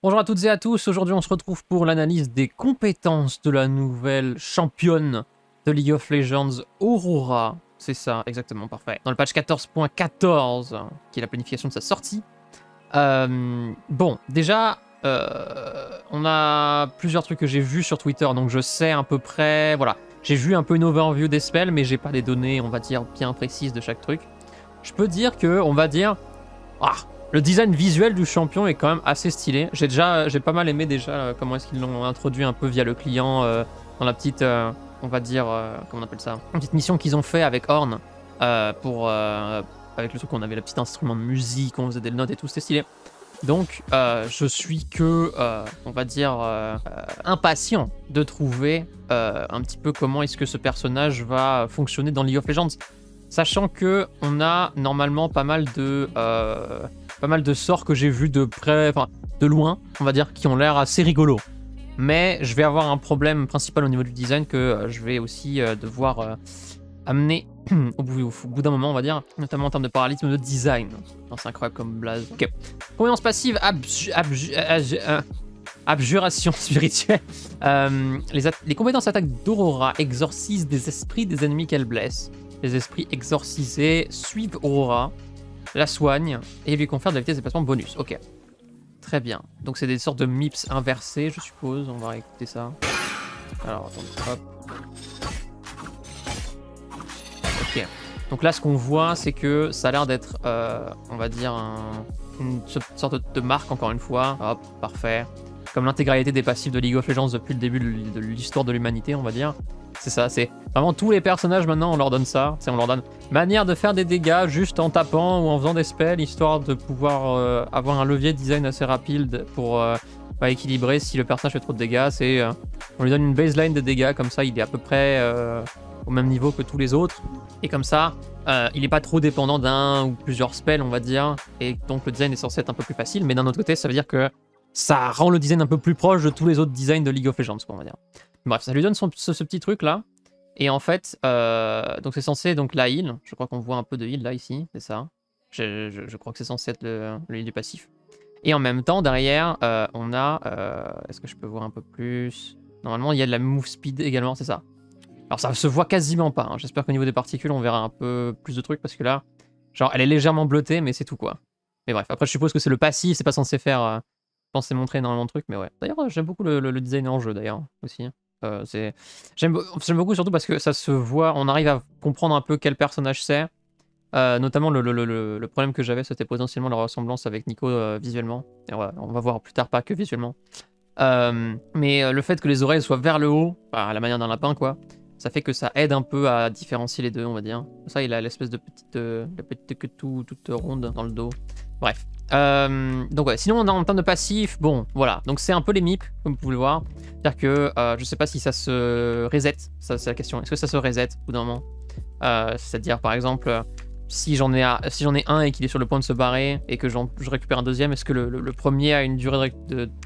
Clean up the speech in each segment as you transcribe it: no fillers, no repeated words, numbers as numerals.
Bonjour à toutes et à tous, aujourd'hui on se retrouve pour l'analyse des compétences de la nouvelle championne de League of Legends, Aurora. C'est ça, exactement, parfait. Dans le patch 14.14, qui est la planification de sa sortie. Bon, déjà, on a plusieurs trucs que j'ai vus sur Twitter, donc je sais à peu près, voilà. J'ai vu un peu une overview des spells, mais j'ai pas les données, on va dire, bien précises de chaque truc. Je peux dire que, on va dire... le design visuel du champion est quand même assez stylé. J'ai pas mal aimé déjà comment est-ce qu'ils l'ont introduit un peu via le client dans la petite, on va dire, comment on appelle ça, une petite mission qu'ils ont fait avec Horn avec le truc où on avait le petit instrument de musique, on faisait des notes et tout, c'était stylé. Donc je suis que, on va dire, impatient de trouver un petit peu comment est-ce que ce personnage va fonctionner dans League of Legends. Sachant que on a normalement pas mal de sorts que j'ai vus de près, enfin de loin, on va dire, qui ont l'air assez rigolos. Mais je vais avoir un problème principal au niveau du design que je vais aussi devoir amener au bout d'un moment, on va dire, notamment en termes de parallélisme de design. C'est incroyable comme blaze. Ok. Compétence passive, abjuration spirituelle. Les compétences attaque d'Aurora exorcisent des esprits des ennemis qu'elle blesse. Les esprits exorcisés suivent Aurora, la soignent et lui confèrent de la vitesse de déplacement bonus. Ok. Très bien. Donc c'est des sortes de MIPS inversés, je suppose. On va écouter ça. Alors, attendez, hop. Ok. Donc là, ce qu'on voit, c'est que ça a l'air d'être, on va dire, une sorte de marque, encore une fois. Hop, parfait. Comme l'intégralité des passifs de League of Legends depuis le début de l'histoire de l'humanité, on va dire. C'est ça, c'est vraiment tous les personnages maintenant, on leur donne ça. On leur donne manière de faire des dégâts juste en tapant ou en faisant des spells, histoire de pouvoir avoir un levier de design assez rapide pour équilibrer si le personnage fait trop de dégâts. On lui donne une baseline de dégâts, comme ça il est à peu près au même niveau que tous les autres. Et comme ça, il n'est pas trop dépendant d'un ou plusieurs spells, on va dire. Et donc le design est censé être un peu plus facile, mais d'un autre côté, ça veut dire que ça rend le design un peu plus proche de tous les autres designs de League of Legends, on va dire. Bref, ça lui donne ce petit truc là. Et en fait, donc c'est censé donc la heal. Je crois qu'on voit un peu de heal là ici, c'est ça. Je crois que c'est censé être le heal du passif. Et en même temps, derrière, on a... est-ce que je peux voir un peu plus? Normalement, il y a de la move speed également, c'est ça. Alors ça se voit quasiment pas. Hein. J'espère qu'au niveau des particules, on verra un peu plus de trucs parce que là, genre, elle est légèrement bleutée, mais c'est tout quoi. Mais bref, après, je suppose que c'est le passif, c'est pas censé faire... penser montrer énormément de trucs, mais ouais. D'ailleurs, j'aime beaucoup le design en jeu, d'ailleurs, aussi. J'aime beaucoup, surtout parce que ça se voit, on arrive à comprendre un peu quel personnage c'est. Notamment, le problème que j'avais, c'était potentiellement la ressemblance avec Nico visuellement. Et on va voir plus tard, pas que visuellement. Mais le fait que les oreilles soient vers le haut, à la manière d'un lapin, quoi, ça fait que ça aide un peu à différencier les deux, on va dire. Ça, il a l'espèce de petite queue toute ronde dans le dos. Bref. Donc ouais, sinon en termes de passif, bon, voilà. Donc c'est un peu les MIP, comme vous pouvez le voir. C'est-à-dire que je sais pas si ça se reset, ça c'est la question. Est-ce que ça se reset au bout d'un moment? C'est-à-dire par exemple, si j'en ai un et qu'il est sur le point de se barrer et que je récupère un deuxième, est-ce que le premier a une durée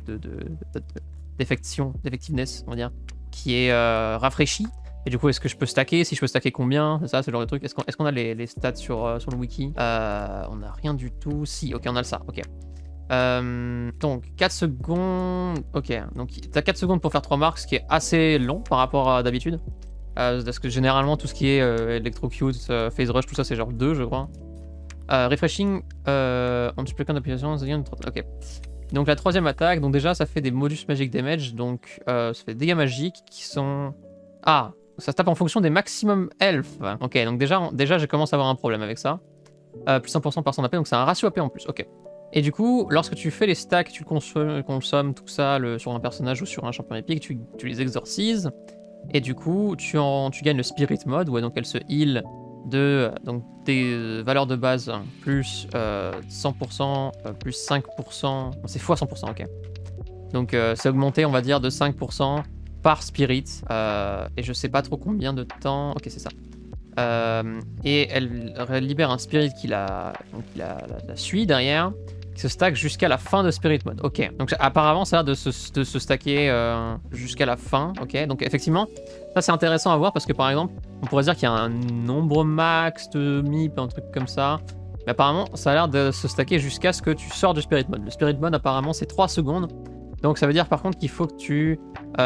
d'effectiveness, on va dire, qui est rafraîchie? Et du coup, est-ce que je peux stacker? Si je peux stacker combien? C'est ça, c'est le genre de truc. Est-ce qu'on a les stats sur le wiki? On a rien du tout. Si, ok, on a ça, ok. Donc, 4 secondes... Ok, donc t'as 4 secondes pour faire 3 marques, ce qui est assez long par rapport à d'habitude. Parce que généralement, tout ce qui est Electrocute, Phase Rush, tout ça, c'est genre 2, je crois. Refreshing, on supplément d'application, ok. Donc la troisième attaque, donc déjà, ça fait des modus magic damage, donc ça fait des dégâts magiques qui sont... Ah, ça se tape en fonction des maximum health. Ok, donc déjà je commence à avoir un problème avec ça. Plus 100% par son AP, donc c'est un ratio AP en plus. Ok. Et du coup, lorsque tu fais les stacks, tu consommes tout ça sur un personnage ou sur un champion épique, tu les exorcises. Et du coup, tu gagnes le Spirit Mode, où donc elle se heal de des valeurs de base plus 100%, plus 5%. C'est fois 100%, ok. Donc c'est augmenté, on va dire, de 5%. Par Spirit, et je sais pas trop combien de temps. Ok, c'est ça. Et elle libère un Spirit qui la suit derrière, qui se stack jusqu'à la fin de Spirit Mode. Ok, donc apparemment ça a l'air de se stacker jusqu'à la fin. Ok, donc effectivement, ça c'est intéressant à voir parce que par exemple, on pourrait dire qu'il y a un nombre max de MIP, un truc comme ça. Mais apparemment, ça a l'air de se stacker jusqu'à ce que tu sors du Spirit Mode. Le Spirit Mode, apparemment, c'est 3 secondes. Donc ça veut dire par contre qu'il faut que tu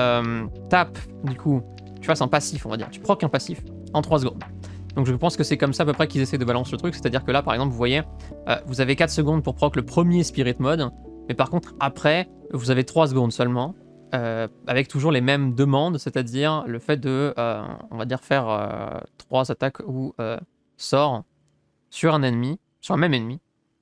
tapes, du coup, tu fasses un passif, on va dire. Tu procs un passif en 3 secondes. Donc je pense que c'est comme ça à peu près qu'ils essaient de balancer le truc. C'est-à-dire que là, par exemple, vous voyez, vous avez 4 secondes pour proc le premier Spirit Mode. Mais par contre, après, vous avez 3 secondes seulement. Avec toujours les mêmes demandes, c'est-à-dire le fait de, on va dire, faire 3 attaques ou sorts sur un ennemi, sur un même ennemi.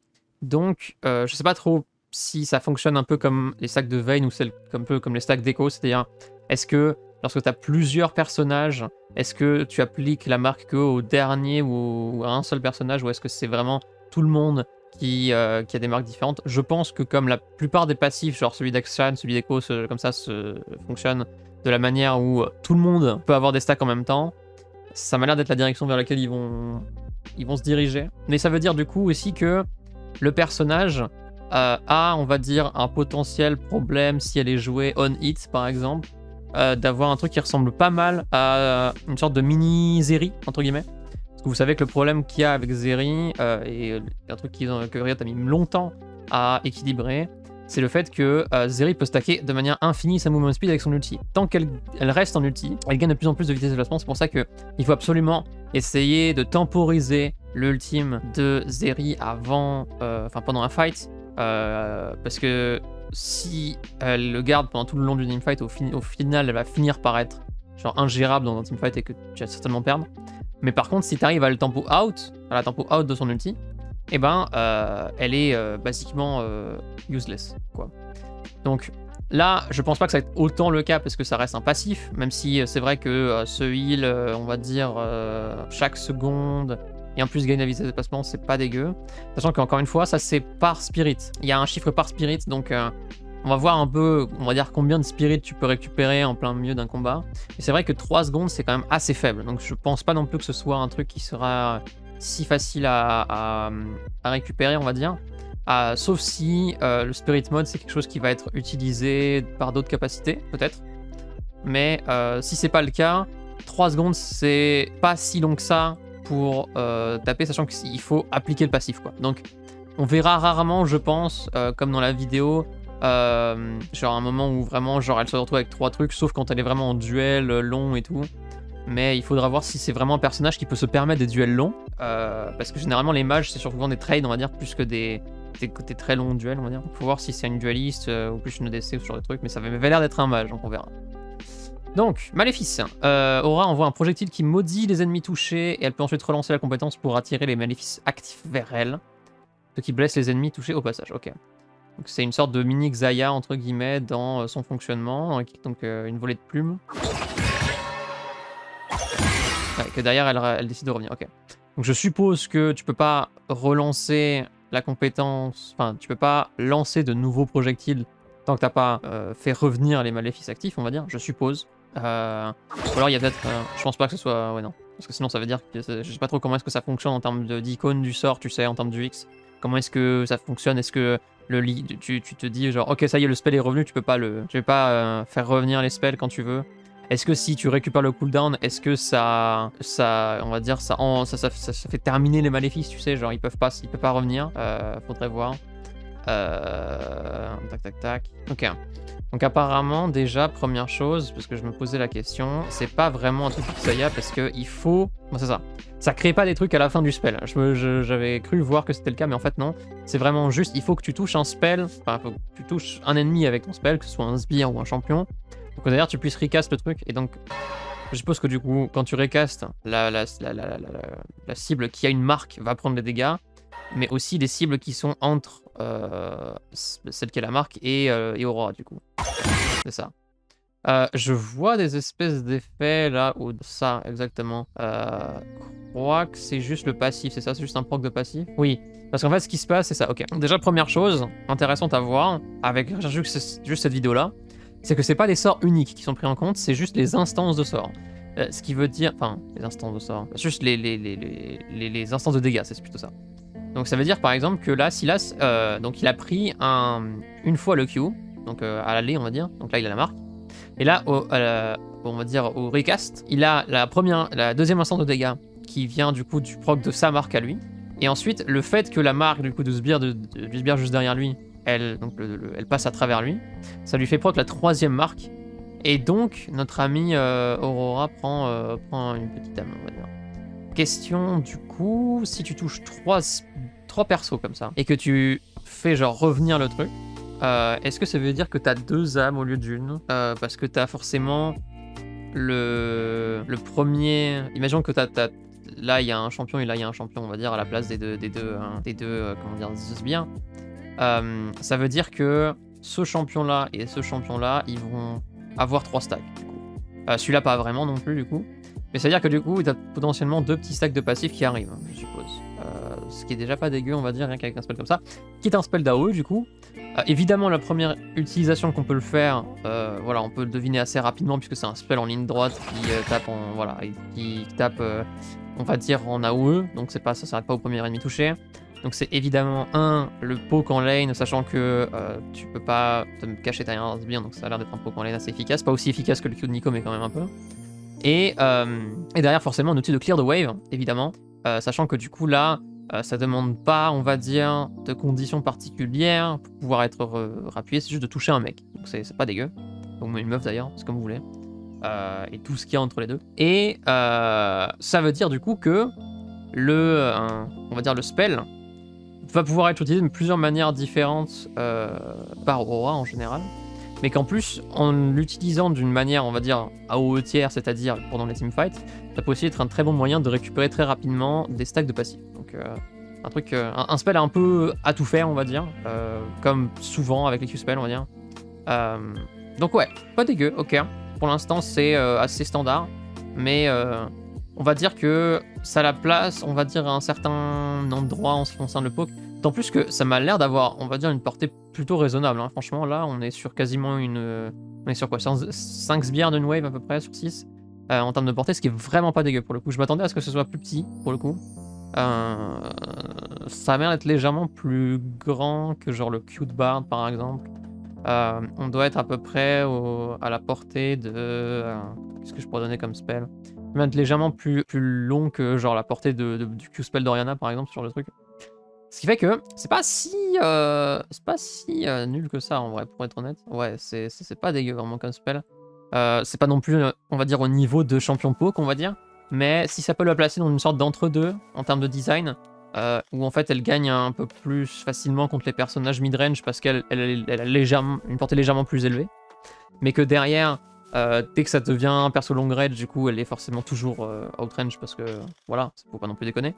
Donc, je sais pas trop si ça fonctionne un peu comme les stacks de Vayne ou un peu comme les stacks d'Echo, c'est-à-dire, est-ce que lorsque tu as plusieurs personnages, est-ce que tu appliques la marque que au dernier ou à un seul personnage, ou est-ce que c'est vraiment tout le monde qui a des marques différentes? Je pense que comme la plupart des passifs, genre celui d'Akshan, celui d'Echo, comme ça, fonctionne de la manière où tout le monde peut avoir des stacks en même temps, ça m'a l'air d'être la direction vers laquelle ils vont se diriger. Mais ça veut dire du coup aussi que le personnage a, on va dire, un potentiel problème si elle est jouée on-hit, par exemple, d'avoir un truc qui ressemble pas mal à une sorte de mini Zeri, entre guillemets. Parce que vous savez que le problème qu'il y a avec Zeri, et un truc que Riot a mis longtemps à équilibrer, c'est le fait que Zeri peut stacker de manière infinie sa movement speed avec son ulti. Tant qu'elle reste en ulti, elle gagne de plus en plus de vitesse de déplacement. C'est pour ça qu'il faut absolument essayer de temporiser l'ultime de Zeri avant, pendant un fight. Parce que si elle le garde pendant tout le long du teamfight, au final, elle va finir par être genre ingérable dans un teamfight et que tu vas certainement perdre. Mais par contre, si tu arrives à la tempo out de son ulti, et ben elle est basiquement useless, quoi. Donc là, je pense pas que ça va être autant le cas parce que ça reste un passif, même si c'est vrai que ce heal, on va dire chaque seconde, et en plus gagner la vitesse de déplacement, c'est pas dégueu. Sachant qu'encore une fois, ça c'est par spirit. Il y a un chiffre par spirit, donc on va voir un peu, on va dire combien de spirit tu peux récupérer en plein milieu d'un combat. Et c'est vrai que 3 secondes, c'est quand même assez faible. Donc je pense pas non plus que ce soit un truc qui sera si facile à récupérer, on va dire. Sauf si le Spirit Mode, c'est quelque chose qui va être utilisé par d'autres capacités, peut-être. Mais si c'est pas le cas, 3 secondes, c'est pas si long que ça pour taper, sachant qu'il faut appliquer le passif, quoi. Donc on verra rarement, je pense, comme dans la vidéo, genre un moment où vraiment genre elle se retrouve avec 3 trucs, sauf quand elle est vraiment en duel long et tout. Mais il faudra voir si c'est vraiment un personnage qui peut se permettre des duels longs, parce que généralement les mages c'est souvent des trades, on va dire, plus que des très longs duels, on va dire. Faut voir si c'est une dualiste ou plus une EDC ou ce genre de trucs, mais ça avait l'air d'être un mage, donc on verra. Donc, Maléfice. Aura envoie un projectile qui maudit les ennemis touchés et elle peut ensuite relancer la compétence pour attirer les maléfices actifs vers elle, ce qui blesse les ennemis touchés au passage. Ok. Donc c'est une sorte de mini Xayah entre guillemets dans son fonctionnement, donc une volée de plumes. Ouais, que derrière elle décide de revenir. Ok. Donc je suppose que tu peux pas relancer la compétence, enfin tu peux pas lancer de nouveaux projectiles tant que t'as pas fait revenir les maléfices actifs, on va dire. Je suppose. Ou alors il y a peut-être, je pense pas que ce soit, ouais non, parce que sinon ça veut dire que je sais pas trop comment est-ce que ça fonctionne en termes d'icône du sort, tu sais, en termes du X. Comment est-ce que ça fonctionne? Est-ce que tu te dis genre ok ça y est le spell est revenu, tu peux pas faire revenir les spells quand tu veux. Est-ce que si tu récupères le cooldown, est-ce que ça on va dire ça fait terminer les maléfices, tu sais, genre il peut pas revenir. Faudrait voir. Tac. Ok. Donc apparemment déjà première chose, parce que je me posais la question, c'est pas vraiment un truc Xayah parce que il faut, bon, c'est ça. Ça crée pas des trucs à la fin du spell. J'avais cru voir que c'était le cas, mais en fait non. C'est vraiment juste, il faut que tu touches un spell, enfin faut que tu touches un ennemi avec ton spell, que ce soit un sbire ou un champion, pour que d'ailleurs tu puisses recast le truc. Et donc je suppose que du coup quand tu recastes, la cible qui a une marque va prendre les dégâts, mais aussi les cibles qui sont entre celle qui a la marque et Aurora du coup. C'est ça. Je vois des espèces d'effets là où ça exactement. Je crois que c'est juste le passif, c'est ça, c'est juste un proc de passif. Oui, parce qu'en fait ce qui se passe c'est ça. Ok. Déjà première chose intéressante à voir avec juste cette vidéo là, c'est que c'est pas les sorts uniques qui sont pris en compte, c'est juste les instances de sorts. Ce qui veut dire, enfin les instances de sorts, juste les instances de dégâts, c'est plutôt ça. Donc ça veut dire par exemple que là, Silas, donc il a pris une fois le Q, donc à l'aller on va dire, donc là il a la marque. Et là, on va dire au recast, il a la deuxième instance de dégâts qui vient du coup du proc de sa marque à lui, Et ensuite, le fait que la marque du coup du sbire juste derrière lui, elle passe à travers lui, ça lui fait proc la 3e marque. Et donc, notre amie Aurora prend une petite âme, on va dire. Question du coup, si tu touches 3 persos comme ça, et que tu fais genre revenir le truc, est-ce que ça veut dire que t'as 2 âmes au lieu d'une parce que t'as forcément le premier... Imaginons que là il y a un champion et là il y a un champion, on va dire, à la place des deux comment dire, sbires. Ça veut dire que ce champion-là et ce champion-là, ils vont avoir 3 stacks. Celui-là, pas vraiment non plus, du coup. Mais ça veut dire que du coup, tu as potentiellement 2 petits stacks de passifs qui arrivent, je suppose. Ce qui est déjà pas dégueu, on va dire, rien qu'avec un spell comme ça. Qui est un spell d'AOE, du coup. Évidemment, la première utilisation qu'on peut le faire, voilà, on peut le deviner assez rapidement, puisque c'est un spell en ligne droite qui tape en. Voilà, qui tape, on va dire, en AOE. Donc ça s'arrête pas au premier ennemi touché. Donc c'est évidemment le poke en lane, sachant que tu peux pas te cacher derrière un sbire, donc ça a l'air d'être un poke en lane assez efficace. Pas aussi efficace que le Q de Nico, mais quand même un peu. Et derrière, forcément, un outil de clear the wave, évidemment. Sachant que du coup, là, ça demande pas, on va dire, de conditions particulières pour pouvoir être rappuyé, c'est juste de toucher un mec. Donc c'est pas dégueu. Ou une meuf d'ailleurs, c'est comme vous voulez. Et tout ce qu'il y a entre les deux. Et ça veut dire du coup que on va dire le spell va pouvoir être utilisé de plusieurs manières différentes par Aurora en général, mais qu'en plus, en l'utilisant d'une manière, on va dire, AOE tiers, c'est-à-dire pendant les teamfights, ça peut aussi être un très bon moyen de récupérer très rapidement des stacks de passifs. Donc un spell un peu à tout faire, on va dire, comme souvent avec les Q-spells, on va dire. Donc ouais, pas dégueu, ok. Pour l'instant, c'est assez standard, mais on va dire que ça la place, on va dire, à un certain endroit en ce qui concerne le poke. D'autant plus que ça m'a l'air d'avoir, on va dire, une portée plutôt raisonnable. Hein. Franchement, là, on est sur quasiment on est sur quoi, 5 sbires d'une wave à peu près, sur 6, en termes de portée, ce qui est vraiment pas dégueu pour le coup. Je m'attendais à ce que ce soit plus petit, pour le coup. Ça a l'air d'être légèrement plus grand que genre le Q de Bard, par exemple. On doit être à peu près à la portée de... qu'est-ce que je pourrais donner comme spell? Il va être légèrement plus long que genre la portée du Q-spell d'Oriana, par exemple, sur le truc. Ce qui fait que c'est pas si nul que ça, en vrai, pour être honnête. Ouais, c'est pas dégueu vraiment comme spell. C'est pas non plus, on va dire, au niveau de champion poke, on va dire. Mais si ça peut la placer dans une sorte d'entre-deux en termes de design, où en fait elle gagne un peu plus facilement contre les personnages mid-range parce qu'elle a une portée légèrement plus élevée. Mais que derrière, dès que ça devient un perso long range, du coup elle est forcément toujours outrange parce que voilà, faut pas non plus déconner.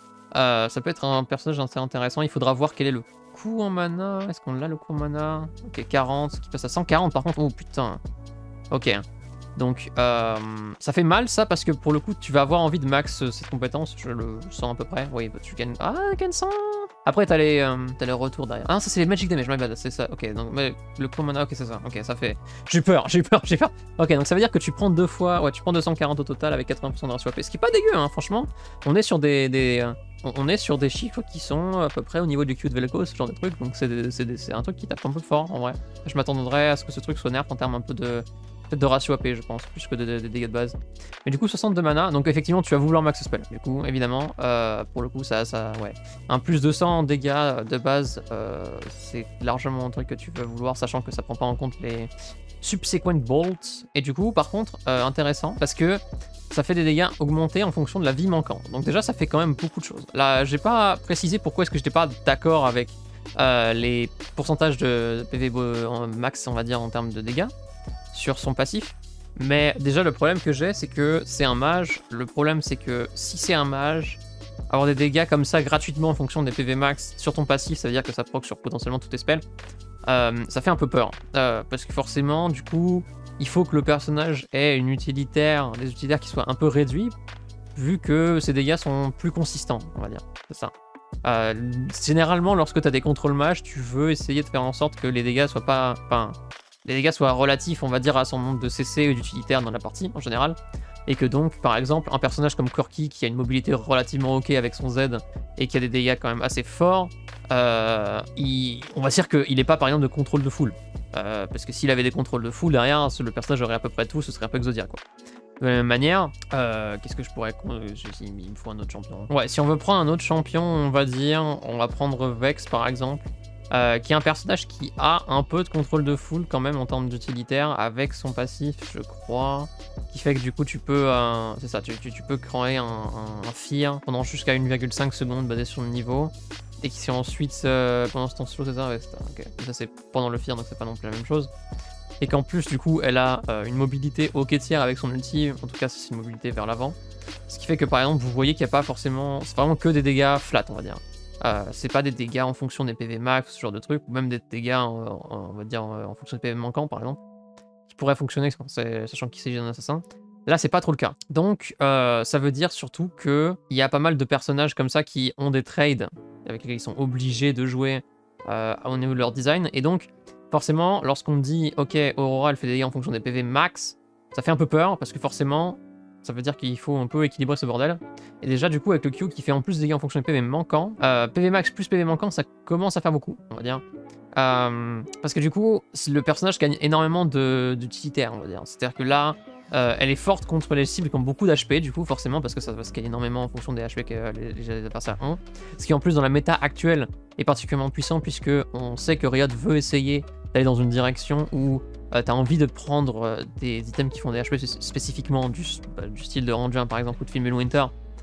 Ça peut être un personnage assez intéressant, il faudra voir quel est le coût en mana. Est-ce qu'on a le coût en mana? Ok, 40, qui passe à 140 par contre, oh putain. Ok. Donc ça fait mal ça parce que pour le coup tu vas avoir envie de max cette compétence, je le sens à peu près. Oui, bah, tu gagnes. Ah, gagne 100. Après t'as les retours derrière. Ah non, ça c'est les magic damage, my bad, c'est ça. Ok, donc mais le coup mana, ok c'est ça. Ok, ça fait. J'ai peur. Ok, donc ça veut dire que tu prends 2 fois, ouais, tu prends 240 au total avec 80% de ratio AP, ce qui est pas dégueu, hein, franchement. On est sur on est sur des chiffres qui sont à peu près au niveau du Q de Vel'Koz, ce genre de truc, donc c'est un truc qui tape un peu fort en vrai. Je m'attendrais à ce que ce truc soit nerf en termes un peu de. Peut-être de ratio AP, je pense, plus que de dégâts de base. Mais du coup, 62 mana, donc effectivement, tu vas vouloir max spell. Du coup, évidemment, pour le coup, ouais. Un plus 200 en dégâts de base, c'est largement un truc que tu veux vouloir, sachant que ça prend pas en compte les subsequent bolts. Et du coup, par contre, intéressant, parce que ça fait des dégâts augmentés en fonction de la vie manquante. Donc déjà, ça fait quand même beaucoup de choses. Là, j'ai pas précisé pourquoi est-ce que j'étais pas d'accord avec les pourcentages de PV max, on va dire, en termes de dégâts sur son passif. Mais déjà le problème que j'ai c'est que c'est un mage. Le problème c'est que si c'est un mage, avoir des dégâts comme ça gratuitement en fonction des PV max sur ton passif, ça veut dire que ça proc sur potentiellement tous tes spells. Ça fait un peu peur. Parce que forcément du coup il faut que le personnage ait des utilitaires qui soient un peu réduits, vu que ses dégâts sont plus consistants, on va dire. C'est ça. Généralement lorsque tu as des contrôles mages, tu veux essayer de faire en sorte que les dégâts soient pas... Enfin, les dégâts soient relatifs, on va dire, à son nombre de CC ou d'utilitaires dans la partie, en général. Et que donc, par exemple, un personnage comme Corki, qui a une mobilité relativement ok avec son Z, et qui a des dégâts quand même assez forts, on va dire qu'il n'est pas, par exemple, de contrôle de full. Parce que s'il avait des contrôles de full, derrière, le personnage aurait à peu près tout, ce serait un peu Exodia, quoi. De la même manière, qu'est-ce que je pourrais... il me faut un autre champion. Ouais, si on veut prendre un autre champion, on va dire... On va prendre Vex, par exemple. Qui est un personnage qui a un peu de contrôle de foule, quand même, en termes d'utilitaire, avec son passif, je crois. Qui fait que, du coup, tu peux... c'est ça, tu peux créer un fear pendant jusqu'à 1,5 secondes, basé sur le niveau. Et qui c'est ensuite... pendant ce temps slow, c'est ça? Ouais, ok. Ça, c'est pendant le fear, donc c'est pas non plus la même chose. Et qu'en plus, du coup, elle a une mobilité au tiers avec son ulti, en tout cas, c'est une mobilité vers l'avant. Ce qui fait que, par exemple, vous voyez qu'il n'y a pas forcément... C'est vraiment que des dégâts flat, on va dire. C'est pas des dégâts en fonction des PV max, ce genre de truc, ou même des dégâts, on va dire, en fonction des PV manquants, par exemple, qui pourraient fonctionner, sachant qu'il s'agit d'un assassin. Là, c'est pas trop le cas. Donc, ça veut dire surtout qu'il y a pas mal de personnages comme ça qui ont des trades avec lesquels ils sont obligés de jouer au niveau de leur design, et donc... Forcément, lorsqu'on dit « Ok, Aurora, elle fait des dégâts en fonction des PV max », ça fait un peu peur, parce que forcément, ça veut dire qu'il faut un peu équilibrer ce bordel. Et déjà, du coup, avec le Q qui fait en plus des dégâts en fonction des PV manquants, PV max plus PV manquant, ça commence à faire beaucoup, on va dire. Parce que du coup, le personnage gagne énormément d'utilitaire, on va dire. C'est-à-dire que là, elle est forte contre les cibles qui ont beaucoup d'HP, du coup, forcément, parce que ça va scaler énormément en fonction des HP que les adversaires ont. Ce qui, en plus, dans la méta actuelle, est particulièrement puissant, puisque on sait que Riot veut essayer d'aller dans une direction où tu as envie de prendre des items qui font des HP spécifiquement du style de Randuin par exemple ou de Fimbul Winter,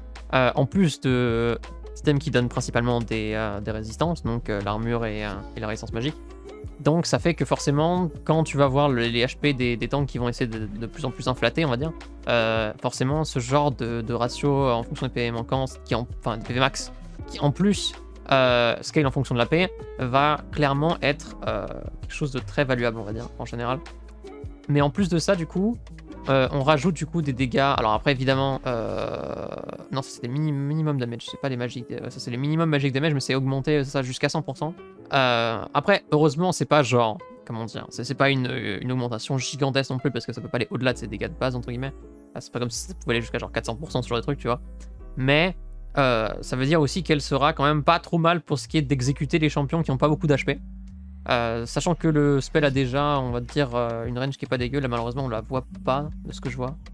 en plus de items qui donnent principalement des résistances, donc l'armure et la résistance magique. Donc ça fait que forcément, quand tu vas voir les HP des tanks qui vont essayer de plus en plus inflater, on va dire, forcément ce genre de ratio en fonction des PV manquants, enfin des PV max, qui en plus scale en fonction de la paix, va clairement être quelque chose de très valuable, on va dire, en général. Mais en plus de ça, du coup, on rajoute du coup des dégâts. Alors après, évidemment, non, ça c'est des minimum damage, c'est pas les magic. Ça c'est les minimum magic damage, mais c'est augmenté ça jusqu'à 100%. Après, heureusement, c'est pas genre, comment dire, c'est pas une augmentation gigantesque non plus, parce que ça peut pas aller au-delà de ces dégâts de base, entre guillemets. C'est pas comme si ça pouvait aller jusqu'à genre 400% sur le truc, tu vois. Mais ça veut dire aussi qu'elle sera quand même pas trop mal pour ce qui est d'exécuter les champions qui n'ont pas beaucoup d'HP. Sachant que le spell a déjà, on va dire, une range qui est pas dégueu. Là, malheureusement, on la voit pas de ce que je vois.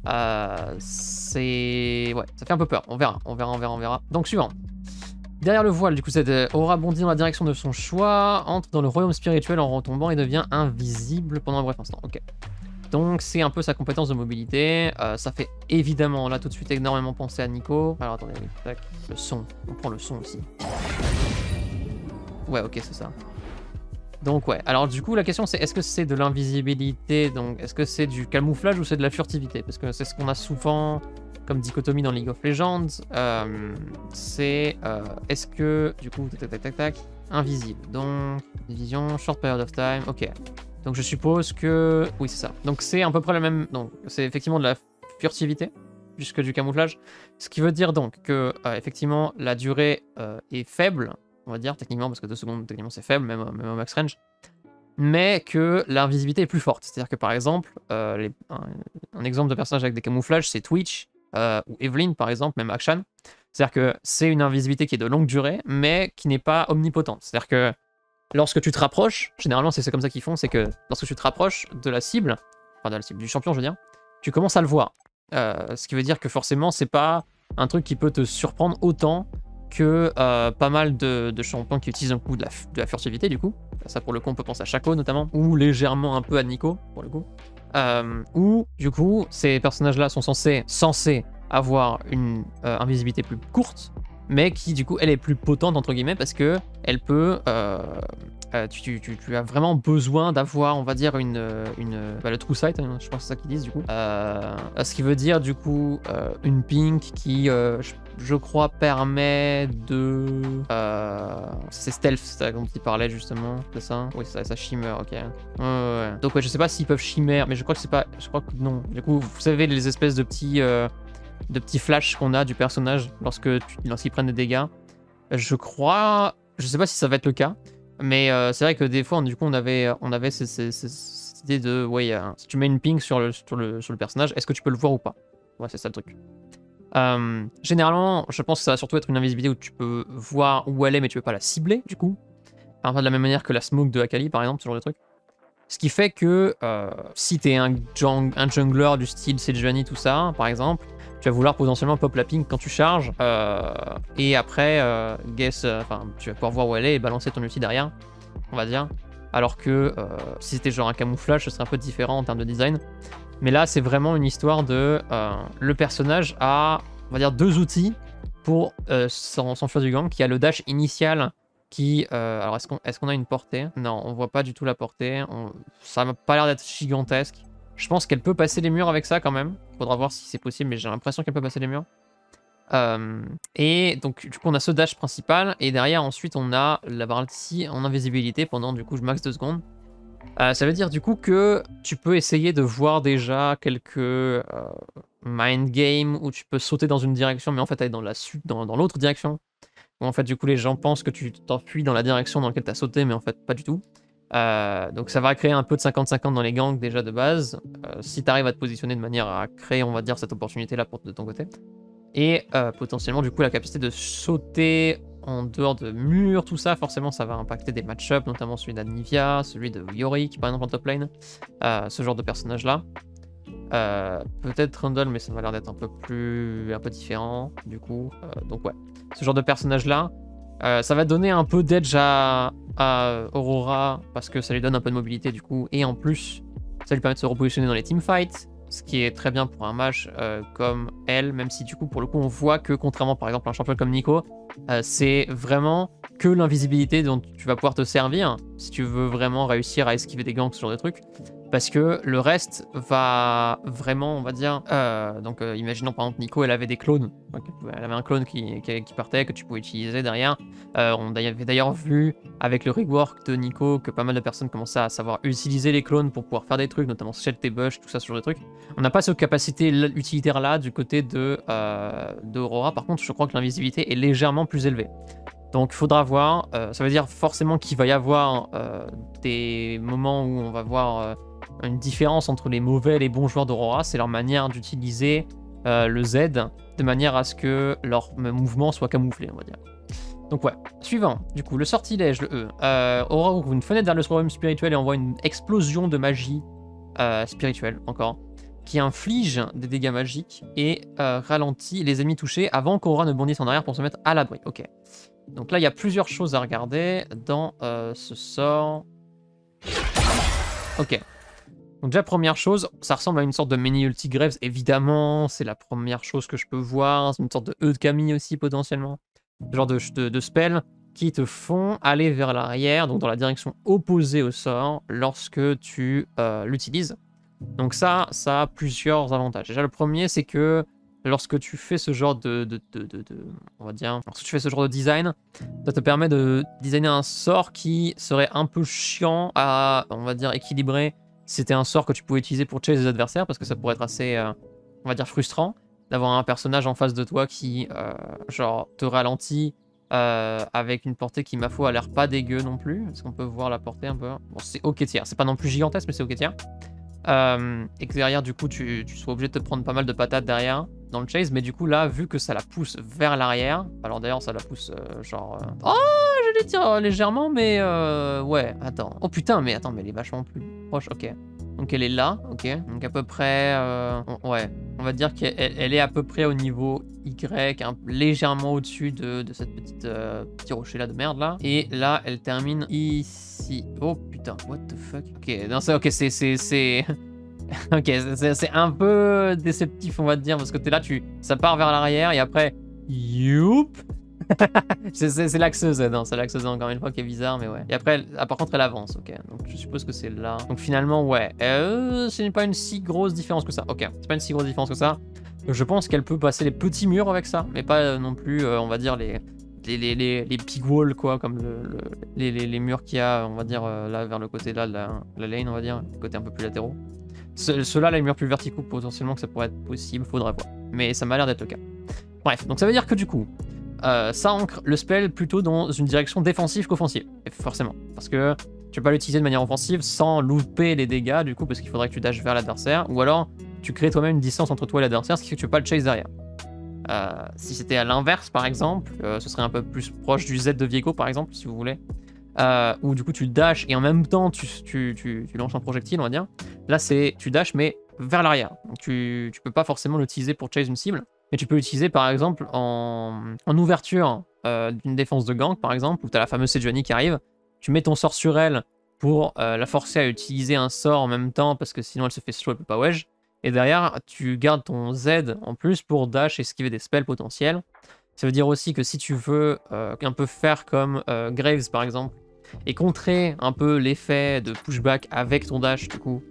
C'est... Ouais, ça fait un peu peur. On verra. Donc, suivant. Derrière le voile, du coup, cette Aura bondit dans la direction de son choix, entre dans le royaume spirituel en retombant et devient invisible pendant un bref instant. Ok. Donc c'est un peu sa compétence de mobilité, ça fait évidemment là tout de suite énormément penser à Nico. Alors attendez, tac, le son, on prend le son aussi. Ouais ok c'est ça. Donc ouais, alors du coup la question c'est est-ce que c'est de l'invisibilité, donc est-ce que c'est du camouflage ou c'est de la furtivité? Parce que c'est ce qu'on a souvent comme dichotomie dans League of Legends, c'est est-ce que du coup tac, invisible, donc vision, short period of time, ok. Donc je suppose que... Oui, c'est ça. Donc c'est à peu près la même... Donc c'est effectivement de la furtivité, plus que du camouflage. Ce qui veut dire donc que, effectivement, la durée est faible, on va dire, techniquement, parce que 2 secondes, techniquement, c'est faible, même au max range. Mais que l'invisibilité est plus forte. C'est-à-dire que, par exemple, un exemple de personnage avec des camouflages, c'est Twitch, ou Evelyn, par exemple, même Akshan. C'est-à-dire que c'est une invisibilité qui est de longue durée, mais qui n'est pas omnipotente. C'est-à-dire que lorsque tu te rapproches, généralement c'est comme ça qu'ils font, c'est que lorsque tu te rapproches de la cible, enfin de la cible du champion je veux dire, tu commences à le voir. Ce qui veut dire que forcément c'est pas un truc qui peut te surprendre autant que pas mal de champions qui utilisent un coup de la furtivité du coup. Ça pour le coup on peut penser à Shaco notamment, ou légèrement un peu à Nico pour le coup. Où du coup ces personnages là sont censés avoir une invisibilité plus courte, mais qui du coup elle est plus potente entre guillemets parce que elle peut tu as vraiment besoin d'avoir on va dire le true sight, hein, je pense que c'est ça qu'ils disent du coup, ce qui veut dire du coup une pink qui je crois permet de c'est stealth, c'est ça dont il parlait justement, c'est ça? Oui c'est ça shimmer, ok. Ouais. Donc ouais je sais pas s'ils peuvent shimmer, mais je crois que c'est pas, je crois que non. Du coup vous savez les espèces de petits flashs qu'on a du personnage lorsqu'ils prennent des dégâts. Je crois... Je sais pas si ça va être le cas, mais c'est vrai que des fois, du coup, on avait cette idée de... Ouais, si tu mets une ping sur le personnage, est-ce que tu peux le voir ou pas? Ouais, c'est ça le truc. Généralement, je pense que ça va surtout être une invisibilité où tu peux voir où elle est, mais tu peux pas la cibler, du coup. Enfin, pas de la même manière que la smoke de Akali, par exemple, ce genre de truc. Ce qui fait que si t'es un jungler du style Sejuani, tout ça, par exemple, tu vas vouloir potentiellement pop la ping quand tu charges, et après, tu vas pouvoir voir où elle est et balancer ton ulti derrière, on va dire. Alors que si c'était genre un camouflage, ce serait un peu différent en termes de design. Mais là, c'est vraiment une histoire de... le personnage a, on va dire, 2 outils pour s'enfuir du gank, qui a le dash initial qui... alors, est-ce qu'on a une portée? Non, on voit pas du tout la portée. Ça m'a pas l'air d'être gigantesque. Je pense qu'elle peut passer les murs avec ça quand même. Faudra voir si c'est possible, mais j'ai l'impression qu'elle peut passer les murs. Et donc, du coup, on a ce dash principal. Et derrière, ensuite, on a la partie en invisibilité pendant, du coup, max 2 secondes. Ça veut dire, du coup, que tu peux essayer de voir déjà quelques mind games où tu peux sauter dans une direction, mais en fait, aller dans l'autre direction. Où en fait, du coup, les gens pensent que tu t'enfuis dans la direction dans laquelle tu as sauté, mais en fait, pas du tout. Donc ça va créer un peu de 50-50 dans les gangs déjà de base, si tu arrives à te positionner de manière à créer, on va dire, cette opportunité-là de ton côté. Et potentiellement, du coup, la capacité de sauter en dehors de murs, tout ça, forcément, ça va impacter des match-ups, notamment celui d'Anivia, celui de Yorick, par exemple, en top lane, ce genre de personnage-là. Peut-être Trundle, mais ça m'a l'air d'être un peu différent, du coup. Donc ouais, ce genre de personnage-là, ça va donner un peu d'edge à Aurora, parce que ça lui donne un peu de mobilité, du coup, et en plus, ça lui permet de se repositionner dans les teamfights, ce qui est très bien pour un match comme elle, même si du coup, pour le coup, on voit que, contrairement par exemple à un champion comme Nico, c'est vraiment que l'invisibilité dont tu vas pouvoir te servir, si tu veux vraiment réussir à esquiver des ganks, ce genre de trucs. Parce que le reste va vraiment, on va dire... imaginons par exemple Nico, elle avait des clones. Elle avait un clone qui partait, que tu pouvais utiliser derrière. On avait d'ailleurs vu avec le rework de Nico que pas mal de personnes commençaient à savoir utiliser les clones pour pouvoir faire des trucs, notamment Shell Bush, tout ça, ce genre de trucs. On n'a pas cette capacité utilitaire là du côté d'Aurora. Par contre, je crois que l'invisibilité est légèrement plus élevée. Donc il faudra voir. Ça veut dire forcément qu'il va y avoir des moments où on va voir... une différence entre les mauvais et les bons joueurs d'Aurora, c'est leur manière d'utiliser le Z de manière à ce que leur mouvement soit camouflé, on va dire. Donc ouais, suivant, du coup, le sortilège, le E. Aurora ouvre une fenêtre vers le royaume spirituel et envoie une explosion de magie spirituelle, encore, qui inflige des dégâts magiques et ralentit les ennemis touchés avant qu'Aurora ne bondisse en arrière pour se mettre à l'abri. Ok. Donc là, il y a plusieurs choses à regarder dans ce sort. Ok. Donc déjà, première chose, ça ressemble à une sorte de mini ulti Graves, évidemment, c'est la première chose que je peux voir, c'est une sorte de E de Camille aussi, potentiellement. Ce genre de spells qui te font aller vers l'arrière, donc dans la direction opposée au sort, lorsque tu l'utilises. Donc ça a plusieurs avantages. Déjà, le premier, c'est que lorsque tu fais ce genre on va dire, lorsque tu fais ce genre de design, ça te permet de designer un sort qui serait un peu chiant à, on va dire, équilibrer. C'était un sort que tu pouvais utiliser pour chase les adversaires, parce que ça pourrait être assez, on va dire, frustrant d'avoir un personnage en face de toi qui, genre, te ralentit avec une portée qui, ma foi, a l'air pas dégueu non plus. Est-ce qu'on peut voir la portée un peu? Bon, c'est ok tiers. C'est pas non plus gigantesque, mais c'est ok tiers. Et que derrière, du coup, tu sois obligé de te prendre pas mal de patates derrière dans le chase. Mais du coup, là, vu que ça la pousse vers l'arrière, alors d'ailleurs, ça la pousse genre... Oh, je les tire légèrement, mais ouais, attends. Oh putain, mais attends, mais elle est vachement plus proche, ok. Donc elle est là, ok. Donc à peu près, ouais, on va dire qu'elle est à peu près au niveau Y, légèrement au-dessus de cette petit rocher là de merde là. Et là, elle termine ici. Oh putain, what the fuck. Ok, non, ok, c'est... Ok, c'est un peu déceptif, on va te dire, parce que t'es là, ça part vers l'arrière et après, youp. C'est l'axe Z, hein, c'est l'axe Z encore une fois qui est bizarre, mais ouais. Et après, par contre, elle avance, ok. Donc je suppose que c'est là. Donc finalement, ouais, ce n'est pas une si grosse différence que ça. Ok, c'est pas une si grosse différence que ça. Je pense qu'elle peut passer les petits murs avec ça, mais pas non plus, on va dire, les big walls, quoi, comme les murs qu'il y a, on va dire, là, vers le côté là de la lane, on va dire, le côté un peu plus latéraux. Ceux-là, les murs plus verticaux, potentiellement que ça pourrait être possible, faudrait voir. Mais ça m'a l'air d'être le cas. Bref, donc ça veut dire que du coup, ça ancre le spell plutôt dans une direction défensive qu'offensive, forcément. Parce que tu peux pas l'utiliser de manière offensive sans louper les dégâts, du coup, parce qu'il faudrait que tu dashes vers l'adversaire, ou alors tu crées toi-même une distance entre toi et l'adversaire, ce qui fait que tu peux pas le chase derrière. Si c'était à l'inverse, par exemple, ce serait un peu plus proche du Z de Viego, par exemple, si vous voulez. où du coup tu dash et en même temps tu lances un projectile, on va dire. Là, c'est tu dash mais vers l'arrière. Donc tu peux pas forcément l'utiliser pour chase une cible, mais tu peux l'utiliser par exemple en ouverture d'une défense de gank, par exemple, où tu as la fameuse Sejuani qui arrive. Tu mets ton sort sur elle pour la forcer à utiliser un sort en même temps, parce que sinon elle se fait slow, elle peut pas wedge. Et derrière, tu gardes ton Z en plus pour dash et esquiver des spells potentiels. Ça veut dire aussi que si tu veux un peu faire comme Graves par exemple, et contrer un peu l'effet de pushback avec ton dash, du coup,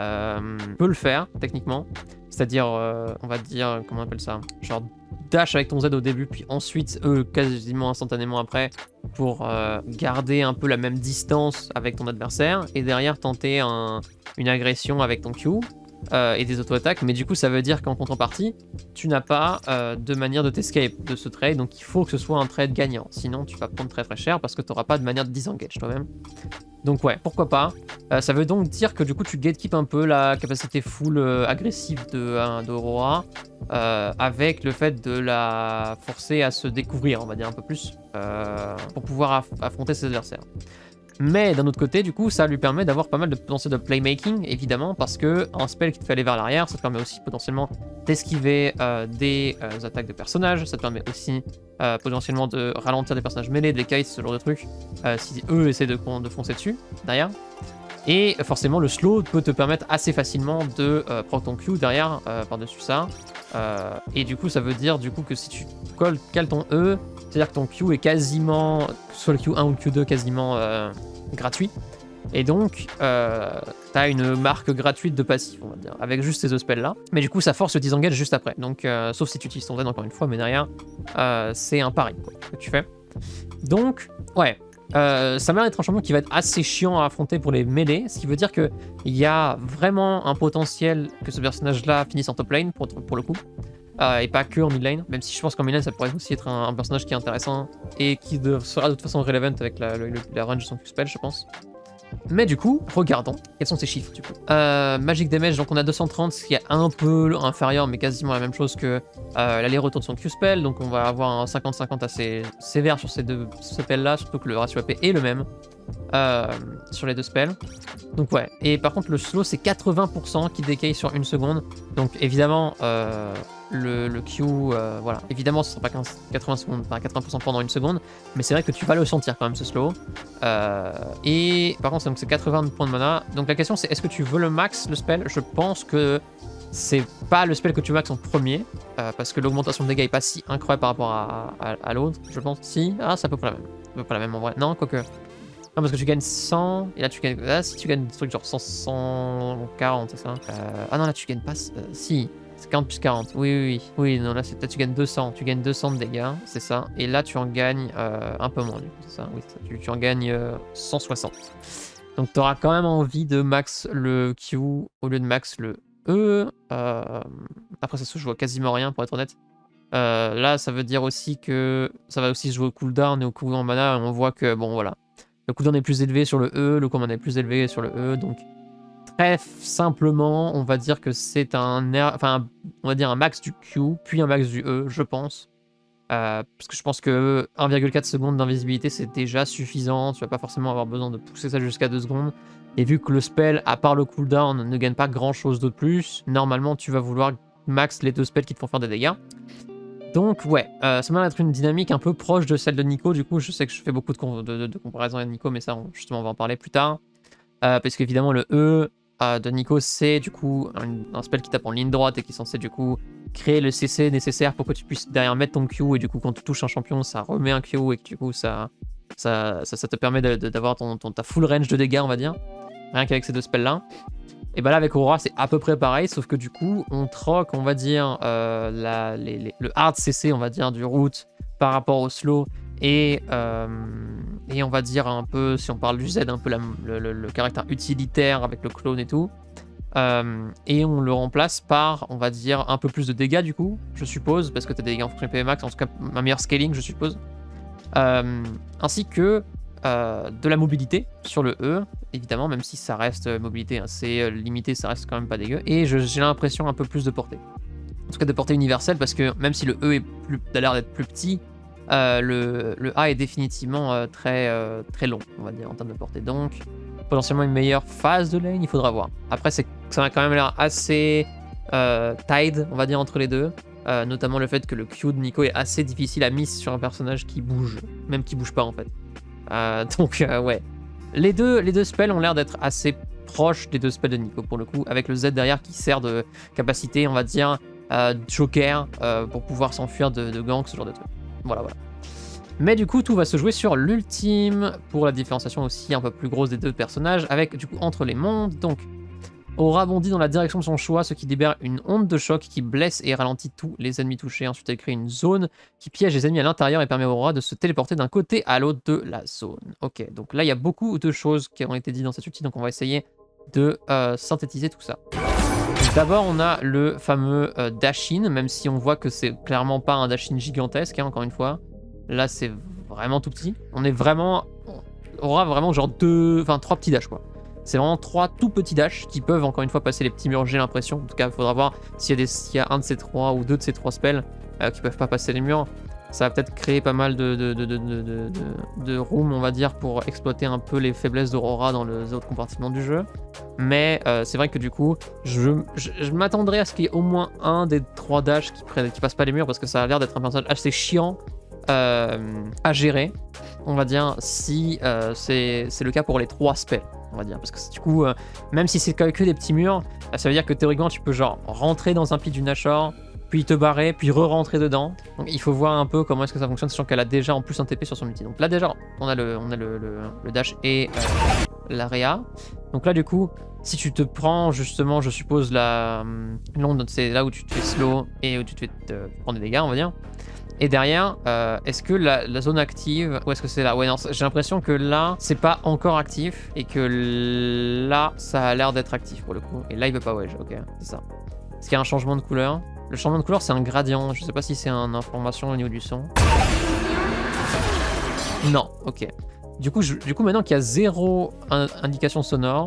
tu peux le faire techniquement. C'est-à-dire, on va dire, comment on appelle ça, genre dash avec ton Z au début, puis ensuite quasiment instantanément après, pour garder un peu la même distance avec ton adversaire, et derrière tenter une agression avec ton Q. Et des auto-attaques, mais du coup ça veut dire qu'en contrepartie, tu n'as pas de manière de t'escape de ce trade, donc il faut que ce soit un trade gagnant, sinon tu vas prendre très très cher parce que tu n'auras pas de manière de disengage toi-même. Donc ouais, pourquoi pas. Ça veut donc dire que du coup tu gatekeep un peu la capacité full agressive d'Aurora, avec le fait de la forcer à se découvrir, on va dire un peu plus, pour pouvoir affronter ses adversaires. Mais d'un autre côté, du coup, ça lui permet d'avoir pas mal de potentiel de playmaking, évidemment, parce que un spell qui te fait aller vers l'arrière, ça te permet aussi potentiellement d'esquiver des attaques de personnages, ça te permet aussi potentiellement de ralentir des personnages mêlés, des kites, ce genre de trucs, si eux essaient de foncer dessus, derrière. Et forcément, le slow peut te permettre assez facilement de prendre ton Q derrière, par-dessus ça. Et du coup, ça veut dire du coup que si tu cales ton E, c'est-à-dire que ton Q est quasiment, soit le Q1 ou le Q2 quasiment gratuit. Et donc, t'as une marque gratuite de passif, on va dire, avec juste ces deux spells-là. Mais du coup, ça force le disengage juste après. Donc, sauf si tu utilises ton Z encore une fois, mais derrière, c'est un pari quoi, que tu fais. Donc, ouais. Ça m'a l'air d'être un champion qui va être assez chiant à affronter pour les mêlées, ce qui veut dire qu'il y a vraiment un potentiel que ce personnage-là finisse en top lane pour le coup, et pas que en mid lane, même si je pense qu'en mid lane ça pourrait aussi être un personnage qui est intéressant et qui sera de toute façon relevant avec la range de son Q-spell, je pense. Mais du coup, regardons, quels sont ces chiffres du coup. Magic Damage, donc on a 230, ce qui est un peu inférieur, mais quasiment la même chose que l'aller-retour de son Q-spell, donc on va avoir un 50-50 assez sévère sur ces deux spells-là, surtout que le ratio AP est le même sur les deux spells. Donc ouais, et par contre le slow c'est 80% qui décaille sur une seconde, donc évidemment le Q, voilà, évidemment ce sera pas 80 secondes, enfin 80% pendant une seconde, mais c'est vrai que tu vas le sentir quand même ce slow. Et par contre c'est 80 points de mana, donc la question c'est est-ce que tu veux le max le spell? Je pense que c'est pas le spell que tu max en premier, parce que l'augmentation de dégâts est pas si incroyable par rapport à l'autre, je pense. Si, ah c'est à peu près la même, à peu près la même en vrai, non quoique. Non, parce que tu gagnes 100, et là tu gagnes. Là, si tu gagnes des trucs genre 100, 140, c'est ça. Ah non, là tu gagnes pas. Si, c'est 40 plus 40. Oui, non, là tu gagnes 200. Tu gagnes 200 de dégâts, c'est ça. Et là tu en gagnes un peu moins, du coup, c'est ça. Oui, ça. Tu en gagnes 160. Donc tu auras quand même envie de max le Q au lieu de max le E. Après, ça se joue à quasiment rien, pour être honnête. Là, ça veut dire aussi que ça va aussi se jouer au cooldown et au cooldown mana. On voit que, bon, voilà. Le cooldown est plus élevé sur le E, le command est plus élevé sur le E, donc très simplement, on va dire que c'est on va dire un max du Q, puis un max du E, je pense. Parce que je pense que 1,4 secondes d'invisibilité, c'est déjà suffisant, tu vas pas forcément avoir besoin de pousser ça jusqu'à 2 secondes. Et vu que le spell, à part le cooldown, ne gagne pas grand chose de plus, normalement tu vas vouloir max les deux spells qui te font faire des dégâts. Donc ouais, ça m'a l'air d'être une dynamique un peu proche de celle de Nico, du coup je sais que je fais beaucoup de comparaisons avec Nico, mais ça justement on va en parler plus tard. Parce qu'évidemment le E de Nico c'est du coup un spell qui tape en ligne droite et qui est censé du coup créer le CC nécessaire pour que tu puisses derrière mettre ton Q, et du coup quand tu touches un champion ça remet un Q et que du coup ça te permet d'avoir ta full range de dégâts on va dire, rien qu'avec ces deux spells là. Et bah là avec Aurora c'est à peu près pareil, sauf que du coup on troque on va dire le hard CC on va dire du root par rapport au slow, et on va dire un peu, si on parle du Z, un peu le caractère utilitaire avec le clone et tout, et on le remplace par on va dire un peu plus de dégâts du coup je suppose, parce que t'as des dégâts en fonction PV max, en tout cas un meilleur scaling je suppose, ainsi que de la mobilité sur le E, évidemment, même si ça reste mobilité assez limitée, ça reste quand même pas dégueu. Et j'ai l'impression un peu plus de portée. En tout cas de portée universelle, parce que même si le E a l'air d'être plus petit, le A est définitivement très, très long, on va dire, en termes de portée. Donc, potentiellement une meilleure phase de lane, il faudra voir. Après, ça a quand même l'air assez tied, on va dire, entre les deux. Notamment le fait que le Q de Nico est assez difficile à miss sur un personnage qui bouge, même qui bouge pas en fait. Donc ouais. Les deux spells ont l'air d'être assez proches des deux spells de Nico pour le coup, avec le Z derrière qui sert de capacité, on va dire, joker pour pouvoir s'enfuir de gank, ce genre de truc. Voilà, voilà. Mais du coup, tout va se jouer sur l'ultime, pour la différenciation aussi un peu plus grosse des deux personnages, avec du coup entre les mondes. Donc, Aura bondit dans la direction de son choix, ce qui libère une onde de choc qui blesse et ralentit tous les ennemis touchés. Ensuite, elle crée une zone qui piège les ennemis à l'intérieur et permet à Aura de se téléporter d'un côté à l'autre de la zone. Ok, donc là, il y a beaucoup de choses qui ont été dites dans cette ulti, donc on va essayer de synthétiser tout ça. D'abord, on a le fameux dash-in, même si on voit que c'est clairement pas un dash-in gigantesque, hein, encore une fois. Là, c'est vraiment tout petit. On est vraiment... Aura vraiment genre 3 petits dashs, quoi. C'est vraiment 3 tout petits dashs qui peuvent encore une fois passer les petits murs, j'ai l'impression. En tout cas, il faudra voir s'il y a un de ces 3 ou 2 de ces 3 spells qui peuvent pas passer les murs. Ça va peut-être créer pas mal de room, on va dire, pour exploiter un peu les faiblesses d'Aurora dans les autres compartiments du jeu. Mais c'est vrai que du coup, je m'attendrais à ce qu'il y ait au moins un des 3 dashs qui passe pas les murs, parce que ça a l'air d'être un personnage assez chiant à gérer, on va dire, si c'est le cas pour les 3 spells. On va dire, parce que du coup, même si c'est que des petits murs, ça veut dire que théoriquement tu peux genre rentrer dans un pli du Nashor, puis te barrer, puis re-rentrer dedans. Donc il faut voir un peu comment est-ce que ça fonctionne, sachant qu'elle a déjà en plus un TP sur son ulti. Donc là déjà, on a le dash et l'area. Donc là du coup, si tu te prends justement, je suppose, l'onde, c'est là où tu te fais slow et où tu te fais prendre des dégâts, on va dire. Et derrière, est-ce que la zone active, ou est-ce que c'est là? Ouais, non, j'ai l'impression que là, c'est pas encore actif, et que là, ça a l'air d'être actif pour le coup. Et là, il veut pas wedge, ok, c'est ça. Est-ce qu'il y a un changement de couleur? Le changement de couleur, c'est un gradient, je sais pas si c'est une information au niveau du son. Non, ok. Du coup, maintenant qu'il y a 0 indication sonore...